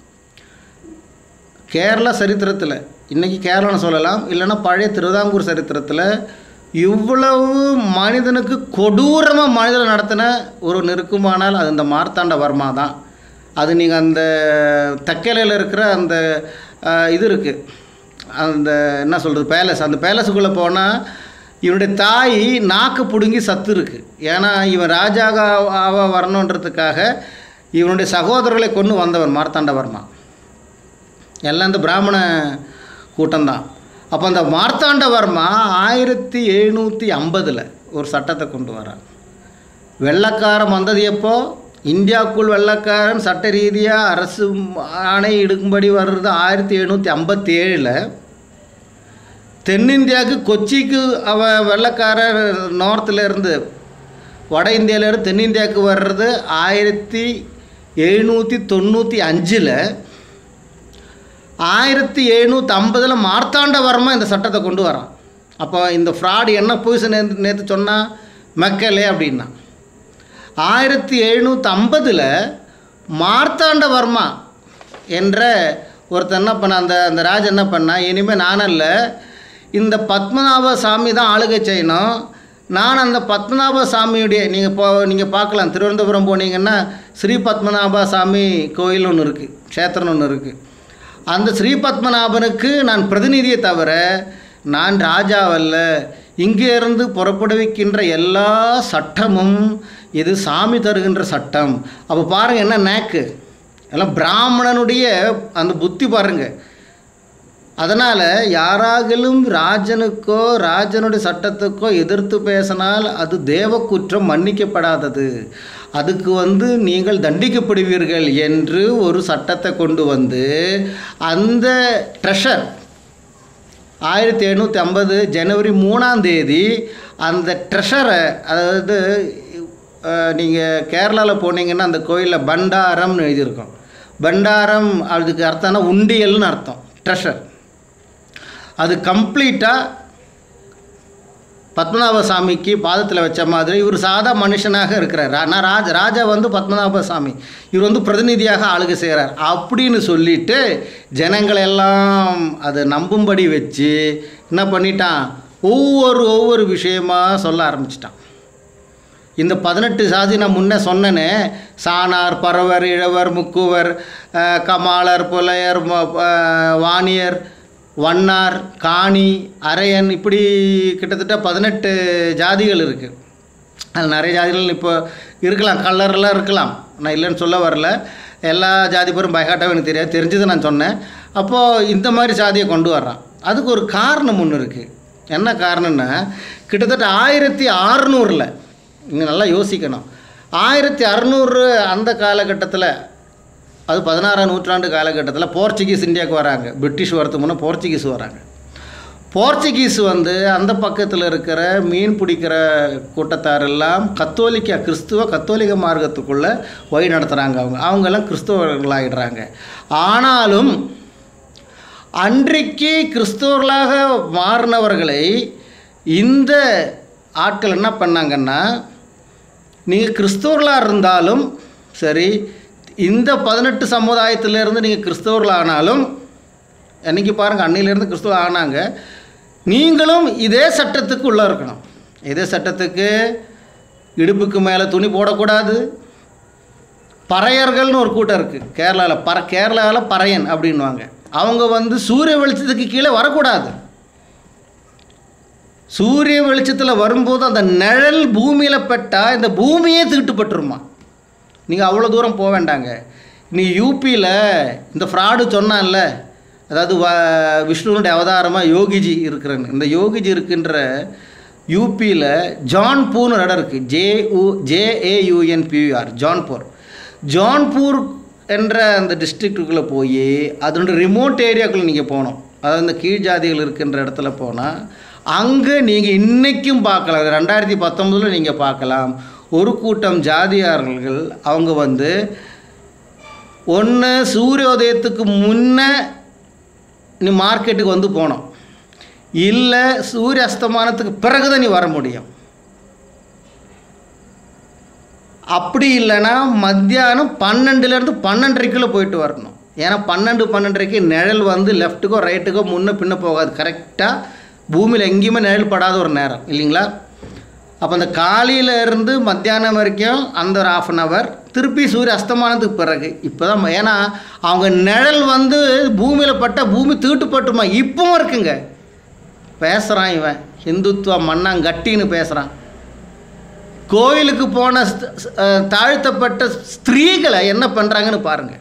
கேரளா சரித்திரத்தில், இன்றைக்கி கேரளான்னு சொல்லலாம், இல்லைன்னா பழைய திருவிதாங்கூர் சரித்திரத்தில் இவ்வளவு மனிதனுக்கு கொடூரமாக மனிதனை நடத்தின ஒரு நெருக்குமானால் அது இந்த மார்த்தாண்டவர்மா தான். அது நீங்கள் அந்த தக்கலையில் இருக்கிற அந்த இது இருக்குது, அந்த என்ன சொல்கிறது பேலஸ், அந்த பேலஸுக்குள்ளே போனால் இவனுடைய தாய் நாக்கு பிடுங்கி சத்து இருக்குது. ஏன்னா இவன் ராஜாவாக வரணுன்றதுக்காக இவனுடைய சகோதரர்களை கொண்டு வந்தவன் மார்த்தாண்டவர்மா. எல்லாம் இந்த பிராமண கூட்டம்தான். அப்போ அந்த மார்த்தாண்டவர்மா 1750 ஒரு சட்டத்தை கொண்டு வரான். வெள்ளைக்காரன் வந்தது எப்போ? இந்தியாவுக்குள் வெள்ளைக்காரன் சட்ட ரீதியாக அரசு ஆணை எடுக்கும்படி வர்றது 1757. தென்னிந்தியாவுக்கு கொச்சிக்கு வெள்ளைக்காரர் நார்த்தில் இருந்து வட இந்தியாவிலேருந்து தென்னிந்தியாவுக்கு வர்றது 1795. 1750 மார்த்தாண்டவர்மா இந்த சட்டத்தை கொண்டு வரான். அப்போ இந்த ஃப்ராடு என்ன போய் நேற்று சொன்னால் மக்களே அப்படின்னா 1750 மார்த்தாண்டவர்மா என்ற ஒருத்தர் என்ன பண்ண, அந்த ராஜா என்ன பண்ணால், இனிமேல் நானும் இல்லை, இந்த பத்மநாப சாமி தான் ஆளுகை செய்யணும். நான் அந்த பத்மநாப சாமியுடைய நீங்கள் பார்க்கலாம், திருவனந்தபுரம் போனீங்கன்னா ஸ்ரீ பத்மநாப சாமி கோயில் ஒன்று இருக்குது, க்ஷேத்திரம் ஒன்று இருக்குது. அந்த ஸ்ரீ பத்மநாபனுக்கு நான் பிரதிநிதியை தவிர நான் ராஜாவல்ல. இங்கே இருந்து புறப்படுவிக்கின்ற எல்லா சட்டமும் இது சாமி தருகின்ற சட்டம். அப்போ பாருங்கள் என்ன நேக்கு, எல்லாம் பிராமணனுடைய அந்த புத்தி பாருங்கள். அதனால் யாராகிலும் ராஜனுக்கோ ராஜனுடைய சட்டத்துக்கோ எதிர்த்து பேசினால் அது தேவ குற்றம், மன்னிக்கப்படாதது, அதுக்கு நீங்கள் தண்டிக்கப்படுவீர்கள் என்று ஒரு சட்டத்தை கொண்டு வந்து அந்த ட்ரெஷர் 1750 ஜனவரி 3 அந்த ட்ரெஷரை, அதாவது நீங்கள் கேரளாவில் போனீங்கன்னா அந்த கோயிலில் பண்டாரம்னு எழுதியிருக்கோம். பண்டாரம் அதுக்கு அர்த்தம்னா உண்டியல்னு அர்த்தம். ட்ரெஷர் அது கம்ப்ளீட்டாக பத்மநாப சாமிக்கு பாதத்தில் வச்ச மாதிரி இவர் சாதா மனுஷனாக இருக்கிறார். ஆனால் ராஜா பத்மநாப சாமி, இவர் பிரதிநிதியாக ஆளுகை செய்கிறார் அப்படின்னு சொல்லிட்டு ஜனங்களெல்லாம் அதை நம்பும்படி வச்சு என்ன பண்ணிட்டான், ஒவ்வொரு விஷயமாக சொல்ல ஆரம்பிச்சிட்டான். இந்த 18 சாதி நான் முன்னே சொன்னேனே, சாணார், பறவர், இழவர், முக்குவர், கமாளர், புலையர், வாணியர், வண்ணார், காணி, அரையன், இப்படி கிட்டத்தட்ட 18 ஜாதிகள் இருக்குது. அது நிறைய ஜாதிகள் இப்போ இருக்கலாம், கல்லர்லாம் இருக்கலாம், நான் இல்லைன்னு சொல்ல வரல. எல்லா ஜாதி பேரும் பயக்காட்டாக எனக்கு தெரியாது, தெரிஞ்சது நான் சொன்னேன். அப்போது இந்த மாதிரி ஜாதியை கொண்டு வர்றான். அதுக்கு ஒரு காரணம் ஒன்று இருக்குது. என்ன காரணம்னா, கிட்டத்தட்ட 1600 இங்கே நல்லா யோசிக்கணும். 1600 அந்த காலகட்டத்தில், அது 16ஆம் நூற்றாண்டு காலகட்டத்தில் போர்ச்சுகீஸ் இந்தியாவுக்கு வராங்க. பிரிட்டிஷ் வரதுக்கு முன்னே போர்ச்சுகீஸ் வராங்க. போர்ச்சுகீஸ் அந்த பக்கத்தில் இருக்கிற மீன் பிடிக்கிற கூட்டத்தாரெல்லாம் கிறிஸ்துவ கத்தோலிக்க மார்க்கத்துக்குள்ளே வழி நடத்துகிறாங்க. அவங்கெல்லாம் கிறிஸ்தவர்களாகிடுறாங்க. ஆனாலும் அன்றைக்கு கிறிஸ்தவர்களாக மாறினவர்களை இந்த ஆட்கள் என்ன பண்ணாங்கன்னா, நீங்கள் கிறிஸ்தவர்களாக இருந்தாலும் சரி, இந்த 18 சமுதாயத்திலேருந்து நீங்கள் கிறிஸ்தவர்களானாலும், அன்றைக்கி பாருங்கள், அன்னையிலேருந்து கிறிஸ்தவ ஆனாங்க, நீங்களும் இதே சட்டத்துக்கு உள்ளே இருக்கணும். இதே சட்டத்துக்கு இடுப்புக்கு மேலே துணி போடக்கூடாது. பறையர்கள்னு ஒரு கூட்டம் இருக்குது கேரளாவில் பறையன் அப்படின்வாங்க. அவங்க சூரிய வெளிச்சத்துக்கு கீழே வரக்கூடாது. சூரிய வெளிச்சத்தில் வரும்போது அந்த நிழல் பூமியில் பட்டால் இந்த பூமியே தீட்டுப்பட்டுருமா. நீங்கள் அவ்வளோ தூரம் போக வேண்டாங்க. நீ யூபியில் இந்த ஃப்ராடு சொன்னான்ல, அதாவது விஷ்ணுனுடைய அவதாரமாக யோகிஜி இருக்கிறேன்னு, இந்த யோகிஜி இருக்கின்ற யூபியில் ஜான்பூர்னு இடம் இருக்குது. JAUNPUR ஜான்பூர் என்ற அந்த டிஸ்ட்ரிக்டுக்குள்ளே போய் அதனுடைய ரிமோட் ஏரியாக்குள்ளே நீங்கள் போகணும். அதாவது இந்த கீழ் ஜாதிகள் இருக்கின்ற இடத்துல போனால் அங்கே நீங்கள் இன்றைக்கும் பார்க்கலாம். 2019 நீங்கள் பார்க்கலாம். ஒரு கூட்டம் ஜாதியார்கள் அவங்க ஒன்று சூரியோதயத்துக்கு முன்னே நீ மார்க்கெட்டுக்கு போனோம், இல்லை சூரிய அஸ்தமானத்துக்கு பிறகு தான் நீ வர முடியும். அப்படி இல்லைன்னா மத்தியானம் 12லேருந்து 12:30 போயிட்டு வரணும். ஏன்னா 12:30 நிழல் லெஃப்ட்டுக்கோ ரைட்டுக்கோ முன்ன பின்ன போகாது. கரெக்டாக பூமியில் எங்கேயுமே நிழல் படாத ஒரு நேரம் இல்லைங்களா. அப்போ அந்த காலையில் இருந்து மத்தியானம் வரைக்கும் அந்த ஒரு 1/2 hour, திருப்பி சூரிய அஸ்தமானத்துக்கு பிறகு இப்போ தான். ஏன்னா அவங்க நிழல் பூமியில் பட்டால் பூமி தீட்டுப்பட்டுமா இப்பவும் இருக்குங்க. பேசுகிறான் இவன் ஹிந்துத்துவ மண்ணாங்கட்டின்னு பேசுகிறான். கோயிலுக்கு போன தாழ்த்தப்பட்ட ஸ்திரீகளை என்ன பண்ணுறாங்கன்னு பாருங்கள்.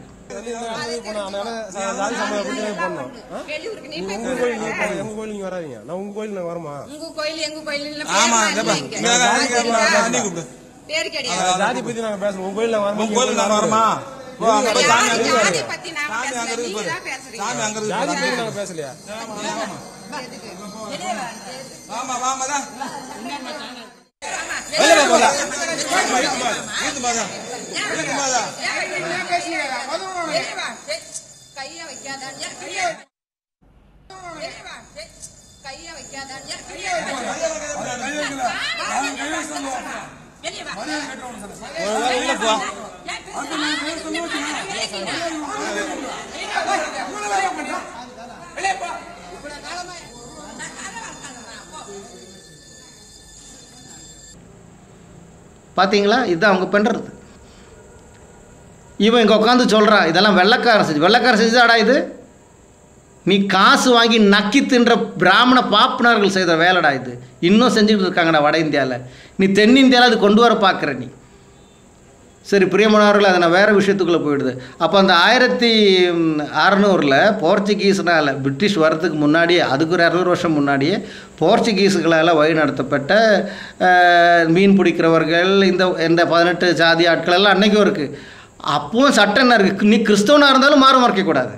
பார்த்தீங்களா, இதுதான் அவங்க பண்ணுறது. இவன் இங்கே உட்காந்து சொல்கிறான் இதெல்லாம் வெள்ளைக்காரன் செஞ்சுதாடா இது. நீ காசு வாங்கி நக்கி தின்ற பிராமண பாப்பனர்கள் செய்த வேலைடா இது. இன்னும் செஞ்சுக்கிட்டு இருக்காங்கடா வட இந்தியாவில். நீ தென்னிந்தியாவில் அது கொண்டு வர பார்க்குற நீ. சரி பிரியமானவர்கள், அதை நான் வேறு விஷயத்துக்குள்ளே போயிடுது. அப்போ அந்த 1600 போர்ச்சுகீஸ்னால் பிரிட்டிஷ் வரதுக்கு முன்னாடியே, அதுக்கு ஒரு 200 வருஷம் முன்னாடியே போர்ச்சுகீஸுகளால் வழி நடத்தப்பட்ட மீன் பிடிக்கிறவர்கள் இந்த 18 ஜாதி ஆட்கள் எல்லாம் அன்றைக்கும் இருக்குது. அப்பவும் சட்டம் என்ன இருக்குது, நீ கிறிஸ்தவனாக இருந்தாலும் மாறு மறைக்கக்கூடாது.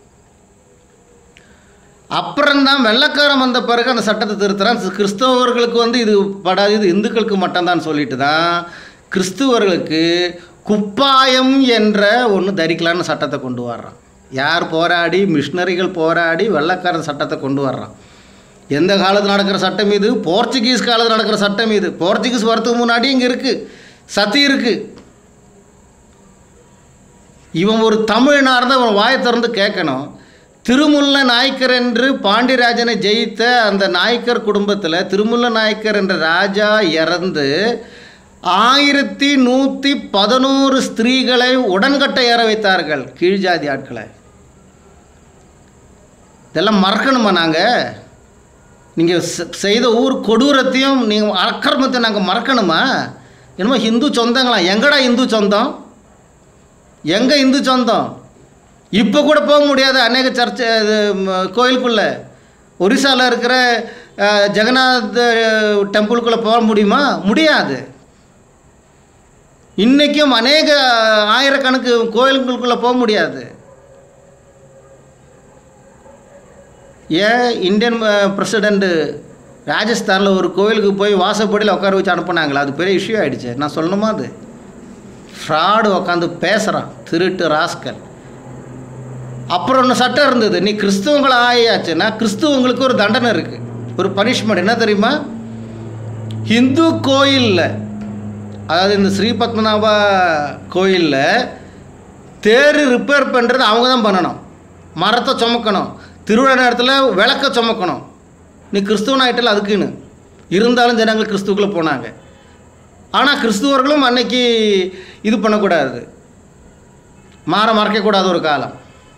அப்புறம்தான் வெள்ளைக்காரன் வந்த பிறகு அந்த சட்டத்தை திருத்துறான். கிறிஸ்தவர்களுக்கு இது படாது, இது இந்துக்களுக்கு மட்டும்தான் சொல்லிட்டு தான் கிறிஸ்துவர்களுக்கு குப்பாயம் என்ற ஒன்று தரிக்கலான்னு சட்டத்தை கொண்டு வர்றான். யார் போராடி, மிஷினரிகள் போராடி வெள்ளைக்காரன் சட்டத்தை கொண்டு வர்றான். எந்த காலத்தில் நடக்கிற சட்டம் இது? போர்ச்சுகீஸ் காலத்தில் நடக்கிற சட்டம் இது. போர்ச்சுகீஸ் வரத்துக்கு முன்னாடி இங்கே இருக்குது, சதி இருக்குது. இவன் ஒரு தமிழனாக இருந்தால் அவன் வாயை திறந்து கேட்கணும். திருமுல்ல நாயக்கர் என்று பாண்டியராஜனை ஜெயித்த அந்த நாயக்கர் குடும்பத்தில் திருமுல்ல நாயக்கர் என்ற ராஜா இறந்து 1111 ஸ்திரீகளை உடன்கட்டை ஏற வைத்தார்கள், கீழ்ஜாதி ஆட்களை. இதெல்லாம் மறக்கணுமா நாங்கள்? நீங்கள் செய்த ஊர் கொடூரத்தையும் நீங்கள் அக்கிரமத்தை நாங்கள் மறக்கணுமா? என்னமோ ஹிந்து சொந்தங்களாம். எங்கடா இந்து சொந்தம்? எங்கே இந்து சொந்தம்? இப்போ கூட போக முடியாது அநேக சர்ச்சை கோயிலுக்குள்ளே. ஒரிசாவில் இருக்கிற ஜெகநாத் டெம்பிளுக்குள்ளே போக முடியுமா? முடியாது. இன்றைக்கும் அநேக ஆயிரக்கணக்கு கோயிலுக்குள்ளே போக முடியாது. ஏன் இந்தியன் பிரசிடெண்ட்டு ராஜஸ்தானில் ஒரு கோயிலுக்கு போய் வாசப்படியில் உட்கார வச்சு அனுப்புனாங்களா? அது பெரிய இஷ்யூ ஆகிடுச்சு. நான் சொல்லணுமா? அது ஃப்ராடு உட்காந்து பேசுகிறான், திருட்டு ராஸ்கல். அப்புறம் ஒன்று சட்டம் இருந்தது, நீ கிறிஸ்துவங்களை ஆயாச்சுன்னா கிறிஸ்துவங்களுக்கு ஒரு தண்டனை இருக்குது, ஒரு பனிஷ்மெண்ட். என்ன தெரியுமா? ஹிந்து கோயிலில், அதாவது இந்த ஸ்ரீபத்மநாபா கோயிலில் தேர் ரிப்பேர் பண்ணுறது அவங்க தான் பண்ணணும். மரத்தை சுமக்கணும், திருவிழா நேரத்தில் விளக்க சுமக்கணும். நீ கிறிஸ்துவன் ஆகிட்டல அதுக்குன்னு. இருந்தாலும் ஜனங்கள் கிறிஸ்துவுக்குள்ளே போனாங்க. ஆனால் கிறிஸ்துவர்களும் அன்னைக்கு இது பண்ணக்கூடாது, மறைக்கக்கூடாத ஒரு காலம்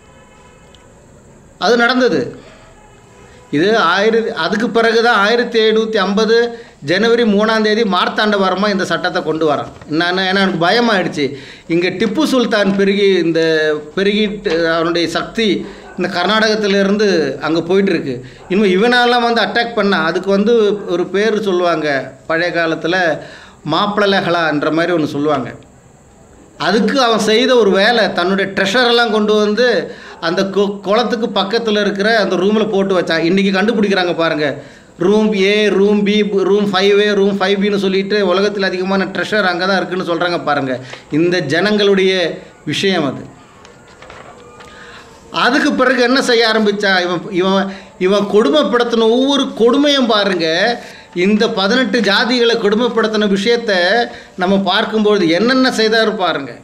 அது நடந்தது. இது அதுக்கு பிறகு தான் 1750 ஜனவரி 3ஆம் தேதி மார்த்தாண்டவர்மா இந்த சட்டத்தை கொண்டு வரான். ஏன்னா எனக்கு பயமாகிடுச்சு, இங்கே டிப்பு சுல்தான் பெருகிட்டு அவனுடைய சக்தி இந்த கர்நாடகத்திலேருந்து அங்கே போயிட்டுருக்கு. இன்னும் இவனெல்லாம் அட்டாக் பண்ணால் அதுக்கு ஒரு பேர் சொல்லுவாங்க, பழைய காலத்தில் மாப்பிளலகலான்ற மாதிரி ஒன்று சொல்லுவாங்க. அதுக்கு அவன் செய்த ஒரு வேலை, தன்னுடைய ட்ரெஷரெல்லாம் கொண்டு அந்த குளத்துக்கு பக்கத்தில் இருக்கிற அந்த ரூமில் போட்டு வச்சான். இன்றைக்கி கண்டுபிடிக்கிறாங்க பாருங்கள், room A, room B, room 5A, room 5Bன்னு சொல்லிட்டு உலகத்தில் அதிகமான ட்ரெஷர் அங்கே தான் இருக்குதுன்னு சொல்கிறாங்க பாருங்கள். இந்த ஜனங்களுடைய விஷயம் அது. அதுக்கு பிறகு என்ன செய்ய ஆரம்பித்தான், இவன் கொடுமைப்படுத்தின ஒவ்வொரு கொடுமையும் பாருங்கள். இந்த 18 ஜாதிகளை கொடுமைப்படுத்தின விஷயத்தை நம்ம பார்க்கும்பொழுது என்னென்ன செய்தார் பாருங்கள்.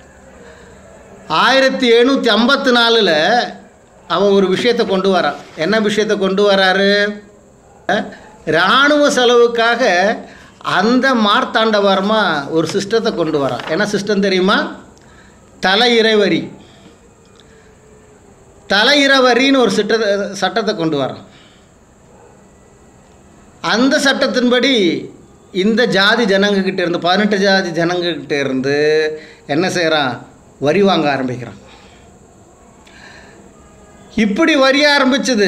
1754 அவன் ஒரு விஷயத்தை கொண்டு வரான். என்ன விஷயத்தை கொண்டு வராரு? இராணுவ செலவுக்காக அந்த மார்த்தாண்டவர்மா ஒரு சிஸ்டத்தை கொண்டு வரான். என்ன சிஸ்டம் தெரியுமா? தலையிறவரி. தலையிறவரின்னு ஒரு சட்டத்தை கொண்டு வரான். அந்த சட்டத்தின்படி இந்த ஜாதி ஜனங்கக்கிட்ட இருந்து 18 ஜாதி ஜனங்கக்கிட்ட இருந்து என்ன செய்கிறான்? வரி வாங்க ஆரம்பிக்கிறான். இப்படி வரி ஆரம்பித்தது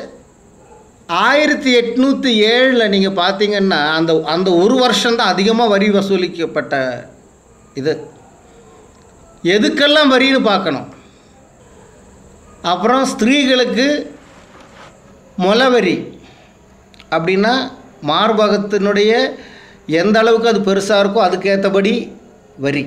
1807 நீங்கள் பார்த்தீங்கன்னா அந்த ஒரு வருஷம்தான் அதிகமாக வரி வசூலிக்கப்பட்ட இது. எதுக்கெல்லாம் வரின்னு பார்க்கணும். அப்புறம் ஸ்திரீகளுக்கு முளவரி அப்படின்னா மார்பகத்தினுடைய எந்த அளவுக்கு அது பெருசாக இருக்கோ அதுக்கேற்றபடி வரி.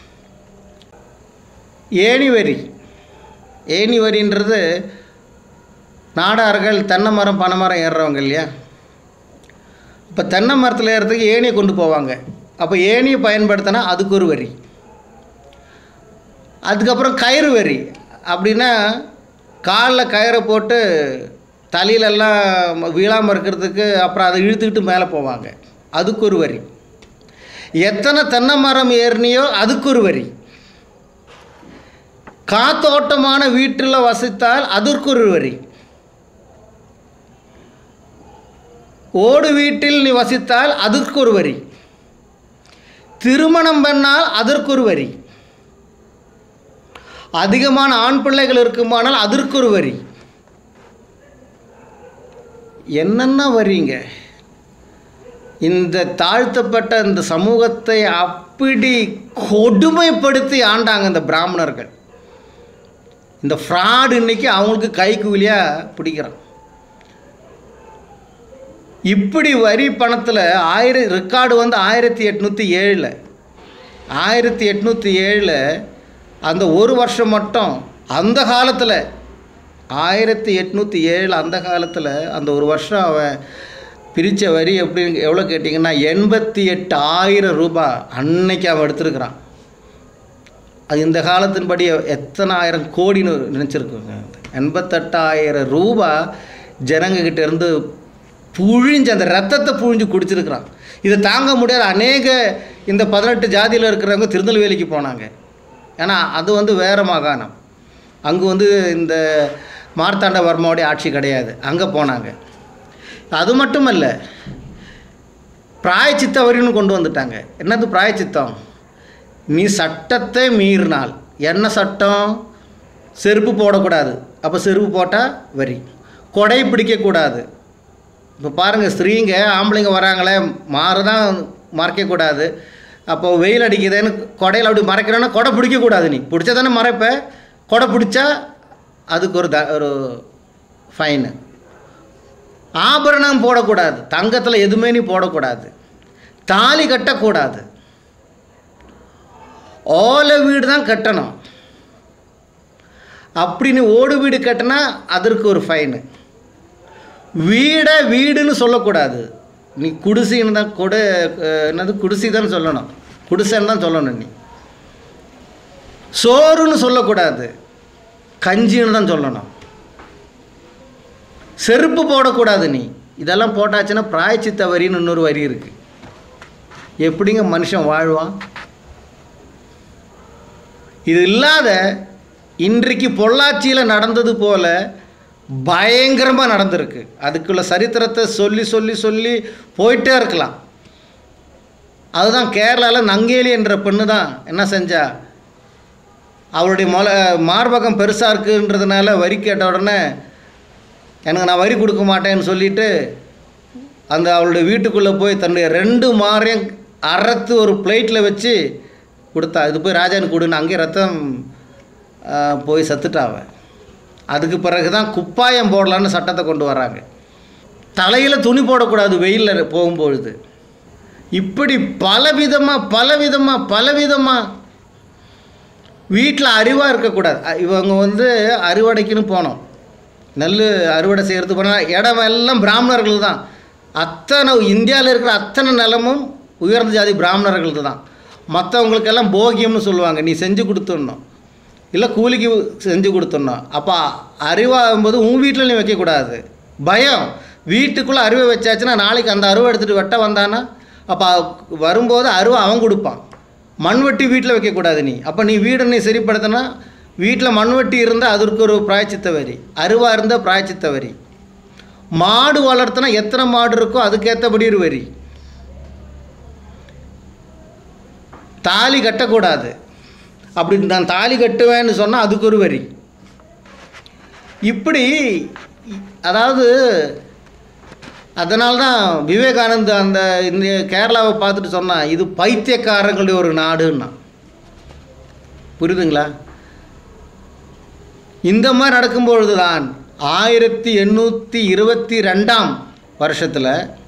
ஏணி வரி. ஏணி வரின்றது நாடார்கள் தென்னை மரம் பனை மரம் ஏறுறவங்க இல்லையா, இப்போ தென்னை மரத்தில் ஏறுறதுக்கு ஏணியை கொண்டு போவாங்க. அப்போ ஏணியை பயன்படுத்தினா அதுக்கு ஒரு வரி. அதுக்கப்புறம் கயிறு வரி அப்படின்னா காலில் கயிறை போட்டு தலையிலெல்லாம் வீழாமல் இருக்கிறதுக்கு அப்புறம் அதை இழுத்துக்கிட்டு மேலே போவாங்க, அதுக்கு ஒரு வரி. எத்தனை தென்னை மரம் ஏறினியோ அதுக்கு ஒரு வரி. காத்தோட்டமான வீட்டில் வசித்தால் அதற்கு ஒரு வரி. ஓடு வீட்டில் நீ வசித்தால் அதற்கு ஒரு வரி. திருமணம் பண்ணால் அதற்கு ஒரு வரி. அதிகமான ஆண் பிள்ளைகள் இருக்குமானால் அதற்கு ஒரு வரி. என்னென்ன வரிங்க! இந்த தாழ்த்தப்பட்ட இந்த சமூகத்தை அப்படி கொடுமைப்படுத்தி ஆண்டாங்க இந்த பிராமணர்கள். இந்த ஃப்ராடு இன்னைக்கு அவங்களுக்கு கைக்கு கூலியாக பிடிக்கிறான். இப்படி வரி பணத்தில் ரெக்கார்டு 1807 1807 அந்த ஒரு வருஷம் மட்டும் அந்த காலத்தில் 1807 அந்த காலத்தில் அந்த ஒரு வருஷம் அவன் பிரித்த வரி எவ்வளோ கேட்டிங்கன்னா 88,000 ரூபாய் அன்னைக்கு அவன் எடுத்துருக்கிறான். அது இந்த காலத்தின்படி எத்தனை ஆயிரம் கோடின்னு நினச்சிருக்குங்க. 88,000 ரூபாய் ஜனங்கக்கிட்ட இருந்து புழிஞ்சு அந்த ரத்தத்தை புழிஞ்சு குடிச்சிருக்கிறான். இதை தாங்க முடியாத அநேக இந்த 18 ஜாதியில் இருக்கிறவங்க திருநெல்வேலிக்கு போனாங்க. ஏன்னா அது வேறு மாகாணம், அங்கே இந்த மார்த்தாண்டவர்மாவுடைய ஆட்சி கிடையாது, அங்கே போனாங்க. அது மட்டும் இல்லை, பிராயச்சித்த வரின்னு கொண்டு வந்துட்டாங்க. என்னது பிராயச்சித்தம்? நீ சட்டத்தை மீறினால் என்ன சட்டம்? செருப்பு போடக்கூடாது, அப்போ செருப்பு போட்டால் வரி. கொடை பிடிக்கக்கூடாது. இப்போ பாருங்கள், ஸ்திரீங்க ஆம்பளைங்க வராங்களே மாறுதான் மறைக்கக்கூடாது. அப்போ வெயில் அடிக்குதுன்னு கொடையில் அப்படி மறைக்கிறேன்னா கொடை பிடிக்கக்கூடாது. நீ பிடிச்சா தானே மறைப்ப. கொடை பிடிச்சா அதுக்கு ஒரு ஃபைனு. ஆபரணம் போடக்கூடாது, தங்கத்தில் எதுவுமே நீ போடக்கூடாது. தாலி கட்டக்கூடாது. ஓலை வீடு தான் கட்டணும். அப்படி நீ ஓடு வீடு கட்டினா அதற்கு ஒரு ஃபைனு. வீடுன்னு சொல்லக்கூடாது. நீ குடிசைன்னு தான் என்னது குடிசை தான் சொல்லணும், குடிசைன்னு தான் சொல்லணும். நீ சோறுன்னு சொல்லக்கூடாது, கஞ்சின்னு தான் சொல்லணும். செருப்பு போடக்கூடாது. நீ இதெல்லாம் போட்டாச்சுன்னா பிராயச்சித்த வரின்னு இன்னொரு வரி இருக்குது. எப்படிங்க மனுஷன் வாழ்வான்? இது இல்லாத இன்றைக்கு பொள்ளாச்சியில் நடந்தது போல் பயங்கரமாக நடந்திருக்கு. அதுக்குள்ள சரித்திரத்தை சொல்லி சொல்லி சொல்லி போயிட்டே இருக்கலாம். அதுதான் கேரளாவில் நங்கேலி என்ற பெண்ணு தான் என்ன செஞ்சா, அவளுடைய மார்பகம் பெருசாக இருக்குன்றதுனால வரி கேட்ட உடனே எனக்கு நான் வரி கொடுக்க மாட்டேன்னு சொல்லிவிட்டு அந்த அவளுடைய வீட்டுக்குள்ளே போய் தன்னுடைய 2 மாரையும் அறுத்து ஒரு பிளேட்டில் வச்சு கொடுத்தா. இது போய் ராஜான்னு கொடுன்னு அங்கேயே ரத்தம் போய் சத்துட்டாவ. அதுக்கு பிறகு தான் குப்பாயம் போடலான்னு சட்டத்தை கொண்டு வராங்க. தலையில் துணி போடக்கூடாது வெயிலில் போகும்பொழுது. இப்படி பலவிதமாக வீட்டில் அரிவாக இருக்கக்கூடாது. இவங்க அறுவடைக்குன்னு போனோம், நெல் அறுவடை செய்கிறது போனால் இடம் எல்லாம் பிராமணர்கள் தான். அத்தனை இந்தியாவில் இருக்கிற அத்தனை நிலமும் உயர்ந்த ஜாதி பிராமணர்களது தான். மற்றவங்களுக்கெல்லாம் போகியம்னு சொல்லுவாங்க. நீ செஞ்சு கொடுத்துடணும், இல்லை கூலிக்கு செஞ்சு கொடுத்துடணும். அப்போ அரிவாகும்போது உன் வீட்டில் நீ வைக்கக்கூடாது. பயம். வீட்டுக்குள்ளே அருவை வச்சாச்சுன்னா நாளைக்கு அந்த அருவை எடுத்துகிட்டு வெட்ட வந்தானா அப்போ வரும்போது அருவை அவன் கொடுப்பான். மண்வெட்டி வீட்டில் வைக்கக்கூடாது நீ. அப்போ நீ வீடை நீ சரிப்படுத்தினா வீட்டில் மண்வெட்டி இருந்தால் அதற்கு ஒரு பிராயச்சித்த வரி, அருவாக இருந்தால் பிராயச்சித்த வரி. மாடு வளர்த்தினா எத்தனை மாடு இருக்கோ அதுக்கேற்றபடி ஒரு வரி. தாலி கட்டக்கூடாது. அப்படி நான் தாலி கட்டுவேன்னு சொன்னால் அதுக்கு ஒரு வரி. இப்படி அதாவது அதனால்தான் விவேகானந்த் அந்த இந்த கேரளாவை பார்த்துட்டு சொன்னால் இது பைத்தியக்காரங்களுடைய ஒரு நாடுன்னா. புரியுதுங்களா? இந்த மாதிரி நடக்கும்பொழுது தான் 1822 வருஷத்தில்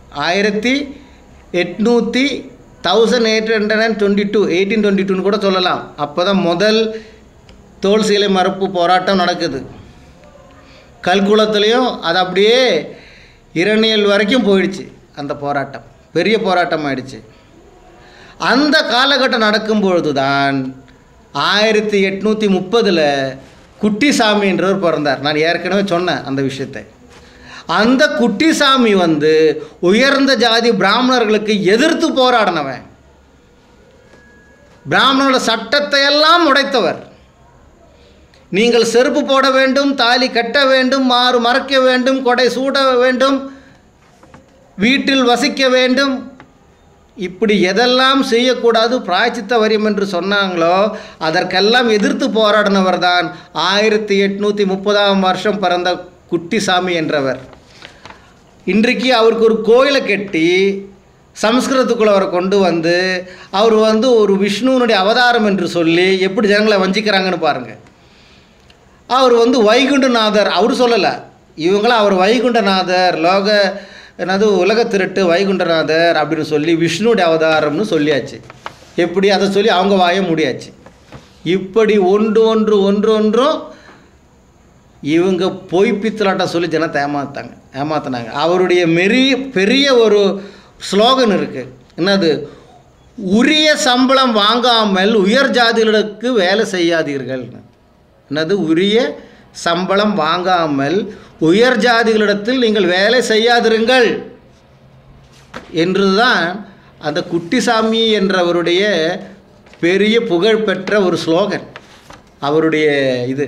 1822 கூட சொல்லலாம். அப்போ தான் முதல் தோல் சீலை மறுப்பு போராட்டம் நடக்குது. கல்குளத்துலேயும் அது அப்படியே இரணியல் வரைக்கும் போயிடுச்சு. அந்த போராட்டம் பெரிய போராட்டம் ஆயிடுச்சு. அந்த காலகட்டம் நடக்கும்பொழுது தான் 1830 குட்டிசாமின்றவர் பிறந்தார். நான் ஏற்கனவே சொன்னேன் அந்த விஷயத்தை. அந்த குட்டிசாமி உயர்ந்த ஜாதி பிராமணர்களுக்கு எதிர்த்து போராடினவன். பிராமணர்களோட சட்டத்தை எல்லாம் உடைத்தவர். நீங்கள் செருப்பு போட வேண்டும், தாலி கட்ட வேண்டும், மாறு மறைக்க வேண்டும், கொடை சூட வேண்டும், வீட்டில் வசிக்க வேண்டும், இப்படி எதெல்லாம் செய்யக்கூடாது பிராயச்சித்த வரியம் என்று சொன்னாங்களோ அதற்கெல்லாம் எதிர்த்து போராடினவர் தான் 1830 வருஷம் பிறந்த குட்டிசாமி என்றவர். இன்றைக்கு அவருக்கு ஒரு கோயிலை கட்டி சம்ஸ்கிருதத்துக்குள்ளே அவரை கொண்டு அவர் ஒரு விஷ்ணுவனுடைய அவதாரம் என்று சொல்லி எப்படி ஜனங்களை வஞ்சிக்கிறாங்கன்னு பாருங்கள். அவர் வைகுண்டநாதர் அவர் சொல்லலை, இவங்களாம் அவர் வைகுண்டநாதர், உலக திருட்டு வைகுண்டநாதர் அப்படின்னு சொல்லி விஷ்ணுடைய அவதாரம்னு சொல்லியாச்சு. எப்படி அதை சொல்லி அவங்க வாய முடியாச்சு. இப்படி ஒன்றும் இவங்க பொய்ப்பித்தலாட்டம் சொல்லி ஜனத்தை ஏமாத்தினாங்க. அவருடைய பெரிய ஒரு ஸ்லோகன் இருக்குது. என்னது? உரிய சம்பளம் வாங்காமல் உயர் ஜாதிகளுக்கு வேலை செய்யாதீர்கள். என்னது? உரிய சம்பளம் வாங்காமல் உயர் ஜாதிகளிடத்தில் நீங்கள் வேலை செய்யாதிருங்கள் என்றுதான் அந்த குட்டிசாமி என்றவருடைய பெரிய புகழ்பெற்ற ஒரு ஸ்லோகன். அவருடைய இது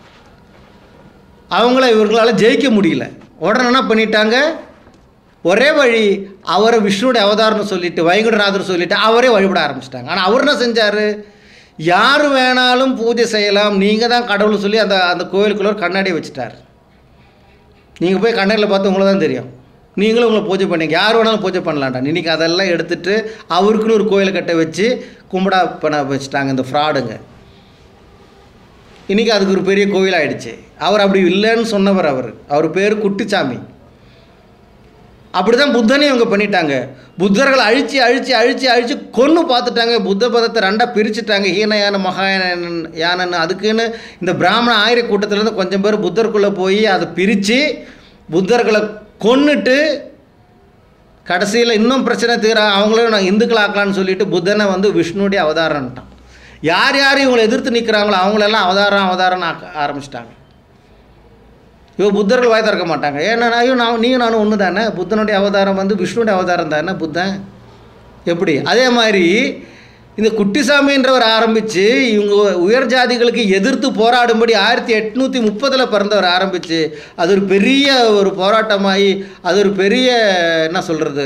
இவர்களால் ஜெயிக்க முடியல. உடனே என்ன பண்ணிட்டாங்க? ஒரே வழி, அவரை விஷ்ணுடைய அவதாரம்னு சொல்லிட்டு வைகுண்டநாதர் சொல்லிட்டு அவரே வழிபட ஆரம்பிச்சிட்டாங்க. ஆனால் அவர் என்ன செஞ்சார்? யார் வேணாலும் பூஜை செய்யலாம், நீங்கள் தான் கடவுள் சொல்லி அந்த கோயிலுக்குள்ள ஒரு கண்ணாடியை வச்சுட்டார். நீங்கள் போய் கண்ணாடியில் பார்த்து உங்களுக்கு தான் தெரியும். நீங்களும் உங்களை பூஜை பண்ணீங்க, யார் வேணாலும் பூஜை பண்ணலான்டா. இன்றைக்கி அதெல்லாம் எடுத்துகிட்டு அவருக்குன்னு ஒரு கோயிலை கட்ட வச்சு கும்பிடா பண்ண வச்சுட்டாங்க இந்த ஃப்ராடுங்க. இன்றைக்கி அதுக்கு ஒரு பெரிய கோயில் ஆகிடுச்சு. அவர் அப்படி இல்லைன்னு சொன்னவர். அவர் பேர் குட்டிசாமி. அப்படி தான் புத்தனையும் இவங்க பண்ணிட்டாங்க. புத்தர்களை அழிச்சு கொன்று பார்த்துட்டாங்க. புத்த பதத்தை 2 பிரிச்சுட்டாங்க, ஹீனயான மகாயானன்னு. அதுக்குன்னு இந்த பிராமண ஆயிர கூட்டத்திலேருந்து கொஞ்சம் பேர் புத்தருக்குள்ளே போய் அதை பிரித்து புத்தர்களை கொன்னுட்டு கடைசியில் இன்னும் பிரச்சனை தீர அவங்களையும் நான் இந்துக்கள் ஆக்கலான்னு சொல்லிட்டு புத்தனை விஷ்ணுடைய அவதாரம்ட்டான். யார் இவங்களை எதிர்த்து நிற்கிறாங்களோ அவங்களெல்லாம் அவதாரம் ஆக்க ஆரம்பிச்சிட்டாங்க. புத்தர்கள் வாய் திறக்க மாட்டாங்க. ஏன்னா ஐயோ நீயும் நானும் ஒன்று தானே, புத்தனுடைய அவதாரம் வந்து விஷ்ணுடைய அவதாரம் தானே புத்தன். எப்படி அதே மாதிரி இந்த குட்டிசாமின்றவர் ஆரம்பித்து இவங்க உயர் ஜாதிகளுக்கு எதிர்த்து போராடும்படி 1830 பிறந்தவர் ஆரம்பித்து அது ஒரு பெரிய ஒரு போராட்டமாகி அது ஒரு பெரிய என்ன சொல்கிறது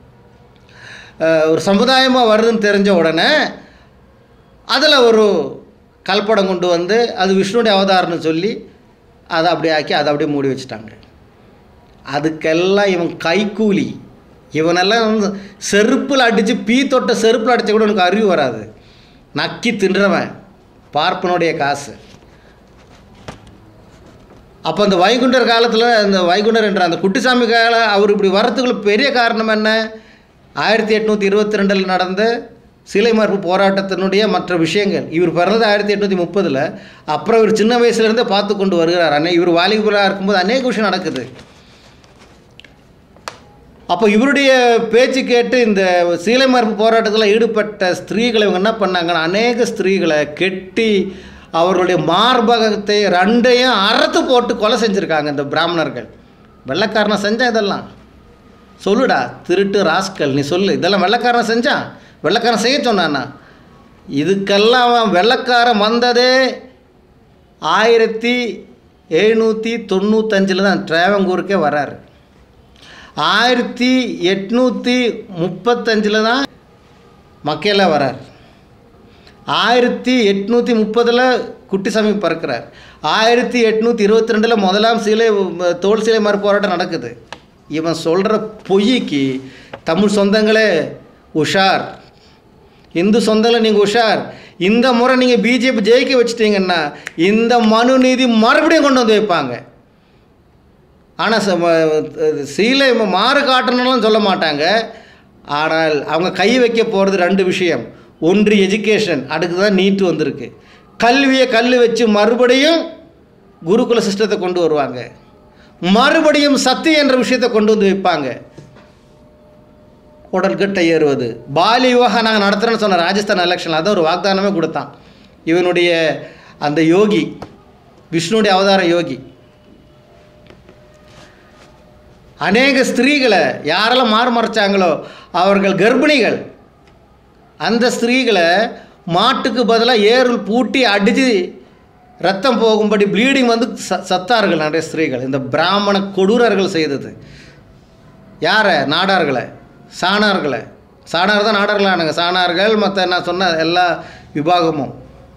ஒரு சமுதாயமாக வருதுன்னு தெரிஞ்ச உடனே அதில் ஒரு கல்படம் கொண்டு வந்து அது விஷ்ணுடைய அவதாரம்னு சொல்லி அதை அப்படியே ஆக்கி அதை அப்படியே மூடி வச்சுட்டாங்க. அதுக்கெல்லாம் இவன் கைக்கூலி. இவனெல்லாம் வந்து செருப்பில் அடித்து தொட்ட செருப்பில் அடித்த கூட எனக்கு அறிவு வராது. நக்கி தின்றவன் பார்ப்பனுடைய காசு. அப்போ அந்த வைகுண்டர் காலத்தில் அந்த வைகுண்டர் என்ற அந்த குட்டிசாமி அவர் இப்படி வரத்துக்குள்ள பெரிய காரணம் என்ன? 1822 நடந்த சிலை மறுப்பு போராட்டத்தினுடைய மற்ற விஷயங்கள். இவர் பிறந்தது 1830. அப்புறம் இவர் சின்ன வயசுலேருந்தே பார்த்து கொண்டு வருகிறார். இவர் வாலிபராக இருக்கும்போது அநேக விஷயம் நடக்குது. அப்போ இவருடைய பேச்சு கேட்டு இந்த சீலை மறுப்பு போராட்டத்தில் ஈடுபட்ட ஸ்திரீகளை இவங்க என்ன பண்ணாங்கன்னா அநேக ஸ்திரீகளை கெட்டி அவர்களுடைய மார்பகத்தை ரெண்டையும் அறுத்து போட்டு கொலை செஞ்சுருக்காங்க இந்த பிராமணர்கள். வெள்ளைக்காரனை செஞ்சான் இதெல்லாம் சொல்லுடா, திருட்டு ராஸ்கல் நீ சொல்லு, இதெல்லாம் வெள்ளைக்காரனை செஞ்சான், வெள்ளைக்காரன் செய்ய சொன்னான்னா? இதுக்கெல்லாம் வெள்ளைக்காரன் வந்ததே 1795 தான் ட்ராவங்கூருக்கே வராரு. 1835 தான் மக்கையில் வரார். 1830 குட்டிசாமி பறக்கிறார். 1822 முதலாம் தோல் சிலை மறுப்பு போராட்டம் நடக்குது. இவன் சொல்கிற பொய்க்கு தமிழ் சொந்தங்களே உஷார், இந்து சொந்தங்களை நீங்கள் உஷார். இந்த முறை நீங்கள் பிஜேபி ஜெயிக்க வச்சுட்டீங்கன்னா இந்த மனு நீதி மறுபடியும் கொண்டு வந்து வைப்பாங்க. ஆனால் சீலை மாறு காட்டணும்னு சொல்ல மாட்டாங்க. ஆனால் அவங்க கை வைக்க போகிறது 2 விஷயம். ஒன்று எஜுகேஷன், அடுத்து தான் நீட்டு வந்திருக்கு. கல்வியை வச்சு மறுபடியும் குருகுல சிஸ்டத்தை கொண்டு வருவாங்க. மறுபடியும் சக்தி என்ற விஷயத்தை கொண்டு வந்து வைப்பாங்க. உடல்கட்டை ஏறுவது, பாலி விவாகம் நாங்கள் நடத்துகிறேன்னு சொன்ன ராஜஸ்தான் எலெக்ஷனில் அதான் ஒரு வாக்தானமே கொடுத்தான். இவனுடைய அந்த யோகி, விஷ்ணுடைய அவதார யோகி, அநேக ஸ்திரீகளை யாரெல்லாம் மறைச்சாங்களோ அவர்கள் கர்ப்பிணிகள். அந்த ஸ்திரீகளை மாட்டுக்கு பதிலாக ஏருள் பூட்டி அடித்து ரத்தம் போகும்படி ப்ளீடிங் வந்து சத்தார்கள் நிறைய ஸ்திரீகள். இந்த பிராமண கொடூரர்கள் செய்தது யாரை? நாடார்களை, சாணார்களை. சாணார் தான் நாடார்களானுங்க. சாணார்கள் மற்ற நான் சொன்ன எல்லா விபாகமும்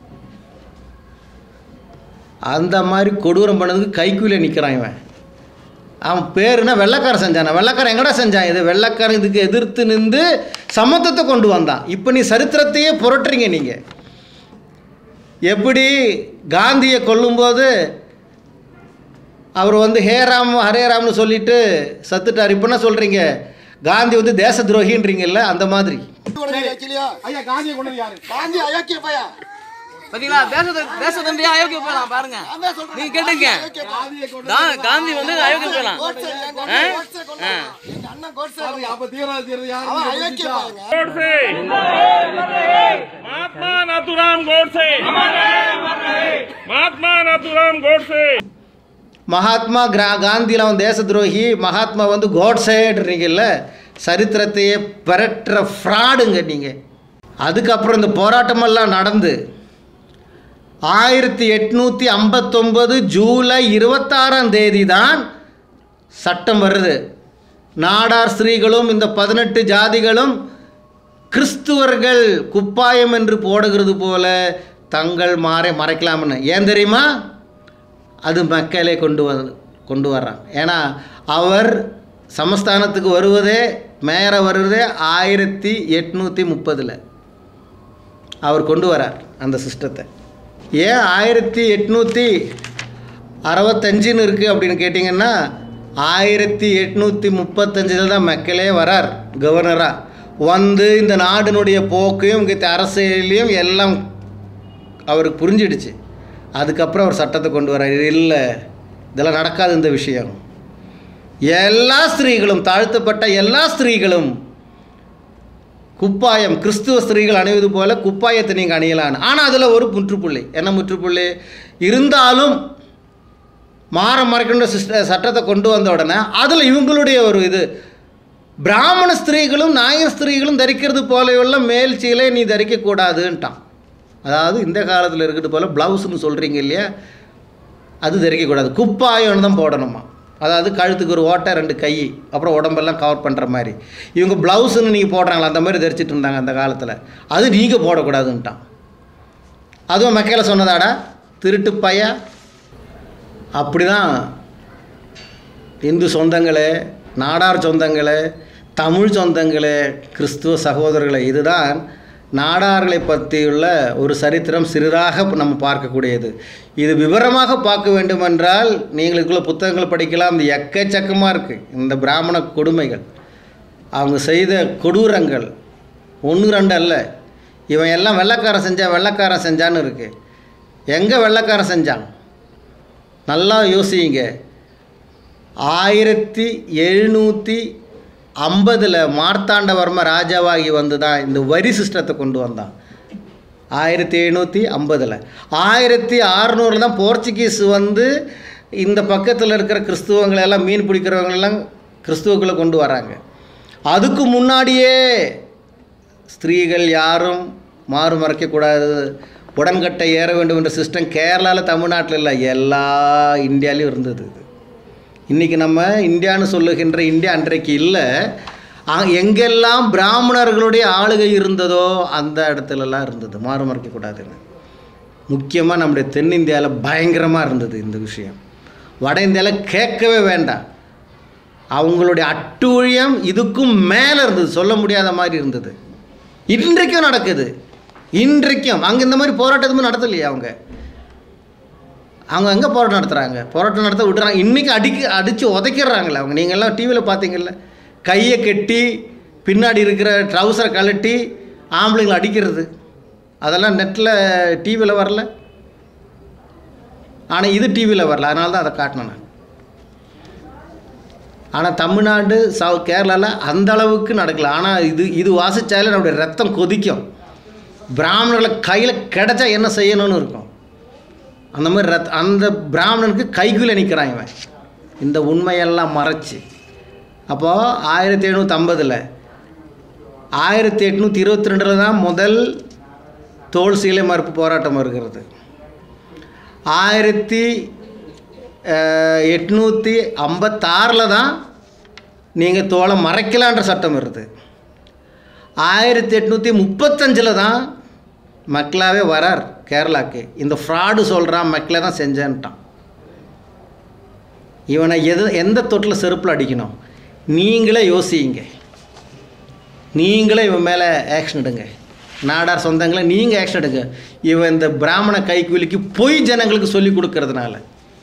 அந்த மாதிரி கொடூரம் பண்ணதுக்கு கைக்கூலியில் நிற்கிறான் இவன். அவன் பேருனா வெள்ளைக்காரன் செஞ்சானா? வெள்ளைக்காரன் எங்கடா செஞ்சான்? இது வெள்ளைக்காரன் இதுக்கு எதிர்த்து நின்று சமத்துவத்தை கொண்டு வந்தான். இப்போ நீ சரித்திரத்தையே புரட்டுறீங்க நீங்கள். எப்படி காந்தியை கொல்லும்போது அவர் வந்து ஹரே ராம்னு சொல்லிட்டு சத்துட்டார். இப்போ என்ன சொல்கிறீங்க? காந்தி வந்து தேச துரோகின்றீங்கல்ல, அந்த மாதிரி. பாத்தீங்களா? தேச தந்தையா அயோக்கிய போலாம் பாருங்க. நீங்க கேட்டுங்க, காந்தி வந்து அயோக்கிய போலாம். महात्मा नाथूराम गोडसे, महात्मा नाथूराम गोडसे. மகாத்மா காந்தியில் அவன் தேச துரோகி, மகாத்மா வந்து கோட்ஸேன்றீங்கல்ல, சரித்திரத்தையே பரட்டுற ஃப்ராடுங்க நீங்கள். அதுக்கப்புறம் இந்த போராட்டமெல்லாம் நடந்து 1859 ஜூலை 26 தான் சட்டம் வருது. நாடார் ஸ்திரீகளும் இந்த 18 ஜாதிகளும் கிறிஸ்துவர்கள் குப்பாயம் என்று போடுகிறது போல தங்கள் மறைக்கலாம்னு. ஏன் தெரியுமா? அது மக்களே கொண்டு வர்றான். ஏன்னா அவர் சமஸ்தானத்துக்கு வருவதே மேயரை வருவதே 1830 அவர் கொண்டு வரார் அந்த சிஸ்டத்தை. ஏன் 1865 இருக்குது அப்படின்னு கேட்டிங்கன்னா 1835 தான் மக்களே வரார் கவர்னராக வந்து இந்த நாடினுடைய போக்கையும் இங்கே அரசியலையும் எல்லாம் அவருக்கு புரிஞ்சிடுச்சு. அதுக்கப்புறம் அவர் சட்டத்தை கொண்டு வரார். இல்லை, இதெல்லாம் நடக்காது இந்த விஷயம். எல்லா ஸ்திரீகளும், தாழ்த்தப்பட்ட எல்லா ஸ்திரீகளும் குப்பாயம், கிறிஸ்துவ ஸ்திரீகள் அணிவது போல குப்பாயத்தை நீங்கள் அணியலான்னு. ஆனால் அதில் ஒரு முற்றுப்புள்ளி. என்ன முற்றுப்புள்ளி? இருந்தாலும் மாற மறைக்கின்ற சட்டத்தை கொண்டு வந்த உடனே அதில் இவங்களுடைய ஒரு இது, பிராமண ஸ்திரீகளும் நாயர் ஸ்திரீகளும் தரிக்கிறது போலவுள்ள மேல் சீலை நீ தரிக்கக்கூடாதுன்ட்டான். அதாவது இந்த காலத்தில் இருக்கிறது போல் ப்ளவுஸ்ன்னு சொல்கிறீங்க இல்லையா, அது தரிக்கக்கூடாது, குப்பாயம் தான் போடணுமா. அதாவது கழுத்துக்கு ஒரு ஓட்டை, 2 கை, அப்புறம் உடம்பெல்லாம் கவர் பண்ணுற மாதிரி. இவங்க ப்ளவுஸுன்னு நீங்கள் போடுறாங்களா, அந்த மாதிரி தரிச்சிட்டு இருந்தாங்க அந்த காலத்தில். அது நீங்கள் போடக்கூடாதுன்ட்டான். அதுவும் மெக்கையில் சொன்னதாடா திருட்டு பையா. அப்படி தான் இந்து சொந்தங்களே, நாடார் சொந்தங்களே, தமிழ் சொந்தங்களே, கிறிஸ்துவ சகோதரர்களே, இதுதான் நாடார்களை பற்றியுள்ள ஒரு சரித்திரம். சிறிதாக நம்ம பார்க்கக்கூடியது. இது விவரமாக பார்க்க வேண்டுமென்றால் நீங்களுக்குள்ள புத்தகங்கள் படிக்கலாம். இது எக்கச்சக்கமாக இருக்குது. இந்த பிராமண கொடுமைகள், அவங்க செய்த கொடூரங்கள் 1 2 அல்ல. இவன் எல்லாம் வெள்ளைக்காரன் செஞ்சான்னு இருக்குது. எங்கே வெள்ளைக்காரன் செஞ்சான்? நல்லா யோசிங்க. 1750 மார்த்தாண்டவர்ம ராஜாவாகி வந்து தான் இந்த வரி சிஸ்டத்தை கொண்டு வந்தான். 1750 1600 தான் போர்ச்சுகீஸ் வந்து இந்த பக்கத்தில் இருக்கிற கிறிஸ்துவங்களெல்லாம், மீன் பிடிக்கிறவங்களெல்லாம் கிறிஸ்துவக்குள்ளே கொண்டு வராங்க. அதுக்கு முன்னாடியே ஸ்திரீகள் யாரும் மாறு மறைக்கக்கூடாது, உடன்கட்டை ஏற வேண்டும் என்ற சிஸ்டம் கேரளாவில், தமிழ்நாட்டில் இல்லை, எல்லா இந்தியாவிலையும் இருந்தது. இன்றைக்கி நம்ம இந்தியான்னு சொல்லுகின்ற இந்தியா அன்றைக்கு இல்லை. எங்கெல்லாம் பிராமணர்களுடைய ஆளுகை இருந்ததோ அந்த இடத்துலலாம் இருந்தது மாறு மறைக்கக்கூடாதுன்னு. முக்கியமாக நம்முடைய தென்னிந்தியாவில் பயங்கரமாக இருந்தது இந்த விஷயம். வட இந்தியாவில் கேட்கவே வேண்டாம். அவங்களுடைய அட்டூழியம் இதுக்கும் மேலே இருந்தது, சொல்ல முடியாத மாதிரி இருந்தது. இன்றைக்கும் நடக்குது. இன்றைக்கும் அங்கே இந்த மாதிரி போராட்டத்துமே நடத்தலையே. அவங்க எங்கே போராட்டம் நடத்துகிறாங்க? போராட்டம் நடத்த விட்டுறாங்க. இன்றைக்கி அடித்து உதைக்கிறாங்களே அவங்க. நீங்கள்லாம் டிவியில் பார்த்தீங்கல்ல, கையை கட்டி பின்னாடி இருக்கிற ட்ரௌசரை கழட்டி ஆம்பளைங்களை அடிக்கிறது. அதெல்லாம் நெட்டில் டிவியில் வரல. ஆனால் இது டிவியில் வரல, அதனால தான் அதை காட்டினேன் நான். ஆனால் தமிழ்நாடு, கேரளாவில் அந்த அளவுக்கு நடக்கல. ஆனால் இது வாசித்தாலே நம்முடைய ரத்தம் கொதிக்கும். பிராமணர்களை கையில் கிடைச்சா என்ன செய்யணும்னு இருக்கும். அந்த மாதிரி அந்த பிராமணனுக்கு கைக்குள்ளே நிற்கிறான் இவன், இந்த உண்மையெல்லாம் மறைச்சி. அப்போது 1750 1822 தான் முதல் தோல் சீலை மறுப்பு போராட்டம் இருக்கிறது. 1856 தான் நீங்கள் தோலை மறைக்கலான்ற சட்டம் வருது. 1835 தான் மக்களாவே வரார் கேரளாவுக்கு. இந்த ஃப்ராடு சொல்கிறான், மக்களை தான் செஞ்சேன்ட்டான். இவனை எந்த தொட்டில் செருப்பில் அடிக்கணும்? நீங்களே யோசிங்க. நீங்களே இவன் மேலே ஆக்ஷன் எடுங்க. நாடார் சொந்தங்களை நீங்கள் ஆக்ஷன் எடுங்க. இவன் இந்த பிராமண கைக்கூலிக்கு பொய் ஜனங்களுக்கு சொல்லி கொடுக்கறதுனால,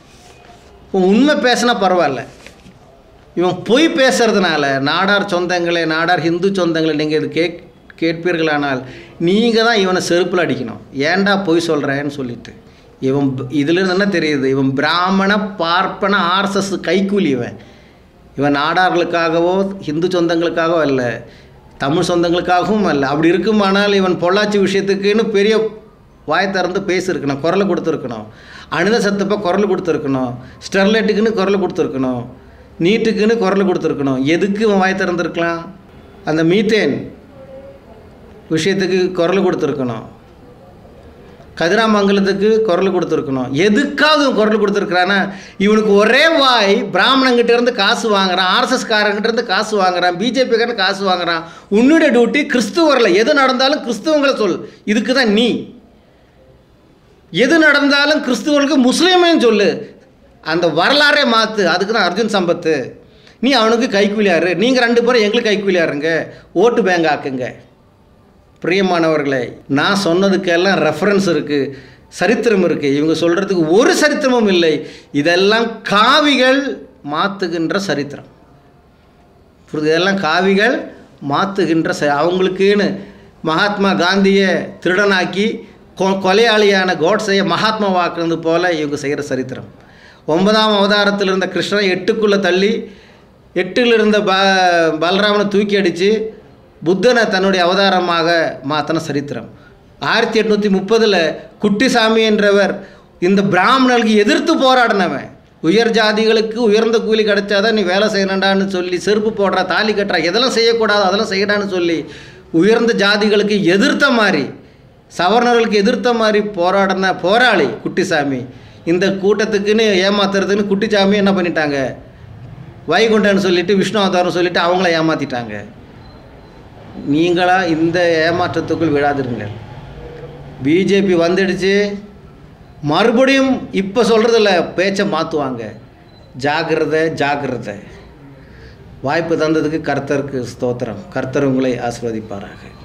உண்மை பேசினா பரவாயில்ல, இவன் பொய் பேசுறதுனால நாடார் சொந்தங்களே, நாடார் ஹிந்து சொந்தங்களை நீங்கள் இது கேட்பீர்களானால் நீங்கள் தான் இவனை செருப்பில் அடிக்கணும். ஏன்டா பொய் சொல்கிறேன்னு சொல்லிட்டு. இவன் இதிலிருந்து என்ன தெரியுது? இவன் பிராமண பார்ப்பன ஆர்எஸ்எஸ் கைக்கூலி. இவன் நாடார்களுக்காகவோ ஹிந்து சொந்தங்களுக்காகவோ இல்லை, தமிழ் சொந்தங்களுக்காகவும் இல்லை. அப்படி இருக்குமானால் இவன் பொள்ளாச்சி விஷயத்துக்குன்னு பெரிய வாய் திறந்து பேசியிருக்கணும், குரலை கொடுத்துருக்கணும். அனித சத்தப்போ குரல் கொடுத்துருக்கணும், ஸ்டெர்லைட்டுக்குன்னு குரல் கொடுத்துருக்கணும், நீட்டுக்குன்னு குரல் கொடுத்துருக்கணும். எதுக்கு இவன் வாய் திறந்துருக்கலாம்? அந்த மீத்தேன் விஷயத்துக்கு குரல் கொடுத்துருக்கணும், கதிராமங்கலத்துக்கு குரல் கொடுத்துருக்கணும். எதுக்காவது குரல் கொடுத்துருக்குறான்னா இவனுக்கு ஒரே வாய். பிராமணங்கிட்ட இருந்து காசு வாங்குறான், ஆர்எஸ்எஸ் காரங்கிட்ட இருந்து காசு வாங்குறான், பிஜேபிக்காரன் காசு வாங்குறான். உன்னுடைய டியூட்டி கிறிஸ்துவரில் எது நடந்தாலும் கிறிஸ்துவங்களை சொல். இதுக்கு தான் நீ. எது நடந்தாலும் கிறிஸ்துவர்களுக்கு முஸ்லீமையும் சொல்லு. அந்த வரலாறே மாற்று. அதுக்கு தான் அர்ஜுன் சம்பத்து. நீ அவனுக்கு கைக்கூலியாரு, நீங்கள் 2 பேரும் எங்களுக்கு கைக்கூலியாருங்க, ஓட்டு பேங்க் ஆக்குங்க. பிரியமானவர்களே, நான் சொன்னதுக்கெல்லாம் ரெஃபரன்ஸ் இருக்குது, சரித்திரம் இருக்குது. இவங்க சொல்கிறதுக்கு ஒரு சரித்திரமும் இல்லை. இதெல்லாம் காவிகள் மாற்றுகின்ற சரித்திரம். இதெல்லாம் காவிகள் மாற்றுகின்ற அவங்களுக்குன்னு மகாத்மா காந்தியை திருடனாக்கி கொலையாளியான கோட்ஸையை மகாத்மா வாக்குறது போல் இவங்க செய்கிற சரித்திரம். 9ஆம் அவதாரத்தில் இருந்த கிருஷ்ணனை 8க்குள்ளே தள்ளி 8ல் இருந்த பலராமனை தூக்கி அடித்து புத்தனை தன்னுடைய அவதாரமாக மாற்றின சரித்திரம். 1830 குட்டிசாமி என்றவர் இந்த பிராமணர்களுக்கு எதிர்த்து போராடினவன். உயர் ஜாதிகளுக்கு உயர்ந்த கூலி கிடைச்சாதான் நீ வேலை செய்யணுண்டான்னு சொல்லி செருப்பு போடுறா, தாலி கட்டுறா, எதெல்லாம் செய்யக்கூடாது அதெல்லாம் செய்யடான்னு சொல்லி உயர்ந்த ஜாதிகளுக்கு எதிர்த்த மாதிரி, சவர்ணர்களுக்கு எதிர்த்த மாதிரி போராடின போராளி குட்டிசாமி. இந்த கூட்டத்துக்குன்னு ஏமாத்துறதுன்னு குட்டிசாமி என்ன பண்ணிட்டாங்க, வைகுண்டன்னு சொல்லிவிட்டு விஷ்ணு அவதாரம் சொல்லிவிட்டு அவங்கள ஏமாற்றிட்டாங்க. நீங்களா இந்த ஏமாற்றத்துக்குள் விழாதிருங்கள். பிஜேபி வந்துடுச்சு, மறுபடியும் இப்போ சொல்கிறதில்ல, பேச்சை மாற்றுவாங்க. ஜாக்கிரதை ஜாக்கிரதை. வாய்ப்பு தந்ததுக்கு கர்த்தருக்கு ஸ்தோத்திரம். கர்த்தர் உங்களை ஆசீர்வதிப்பாராக.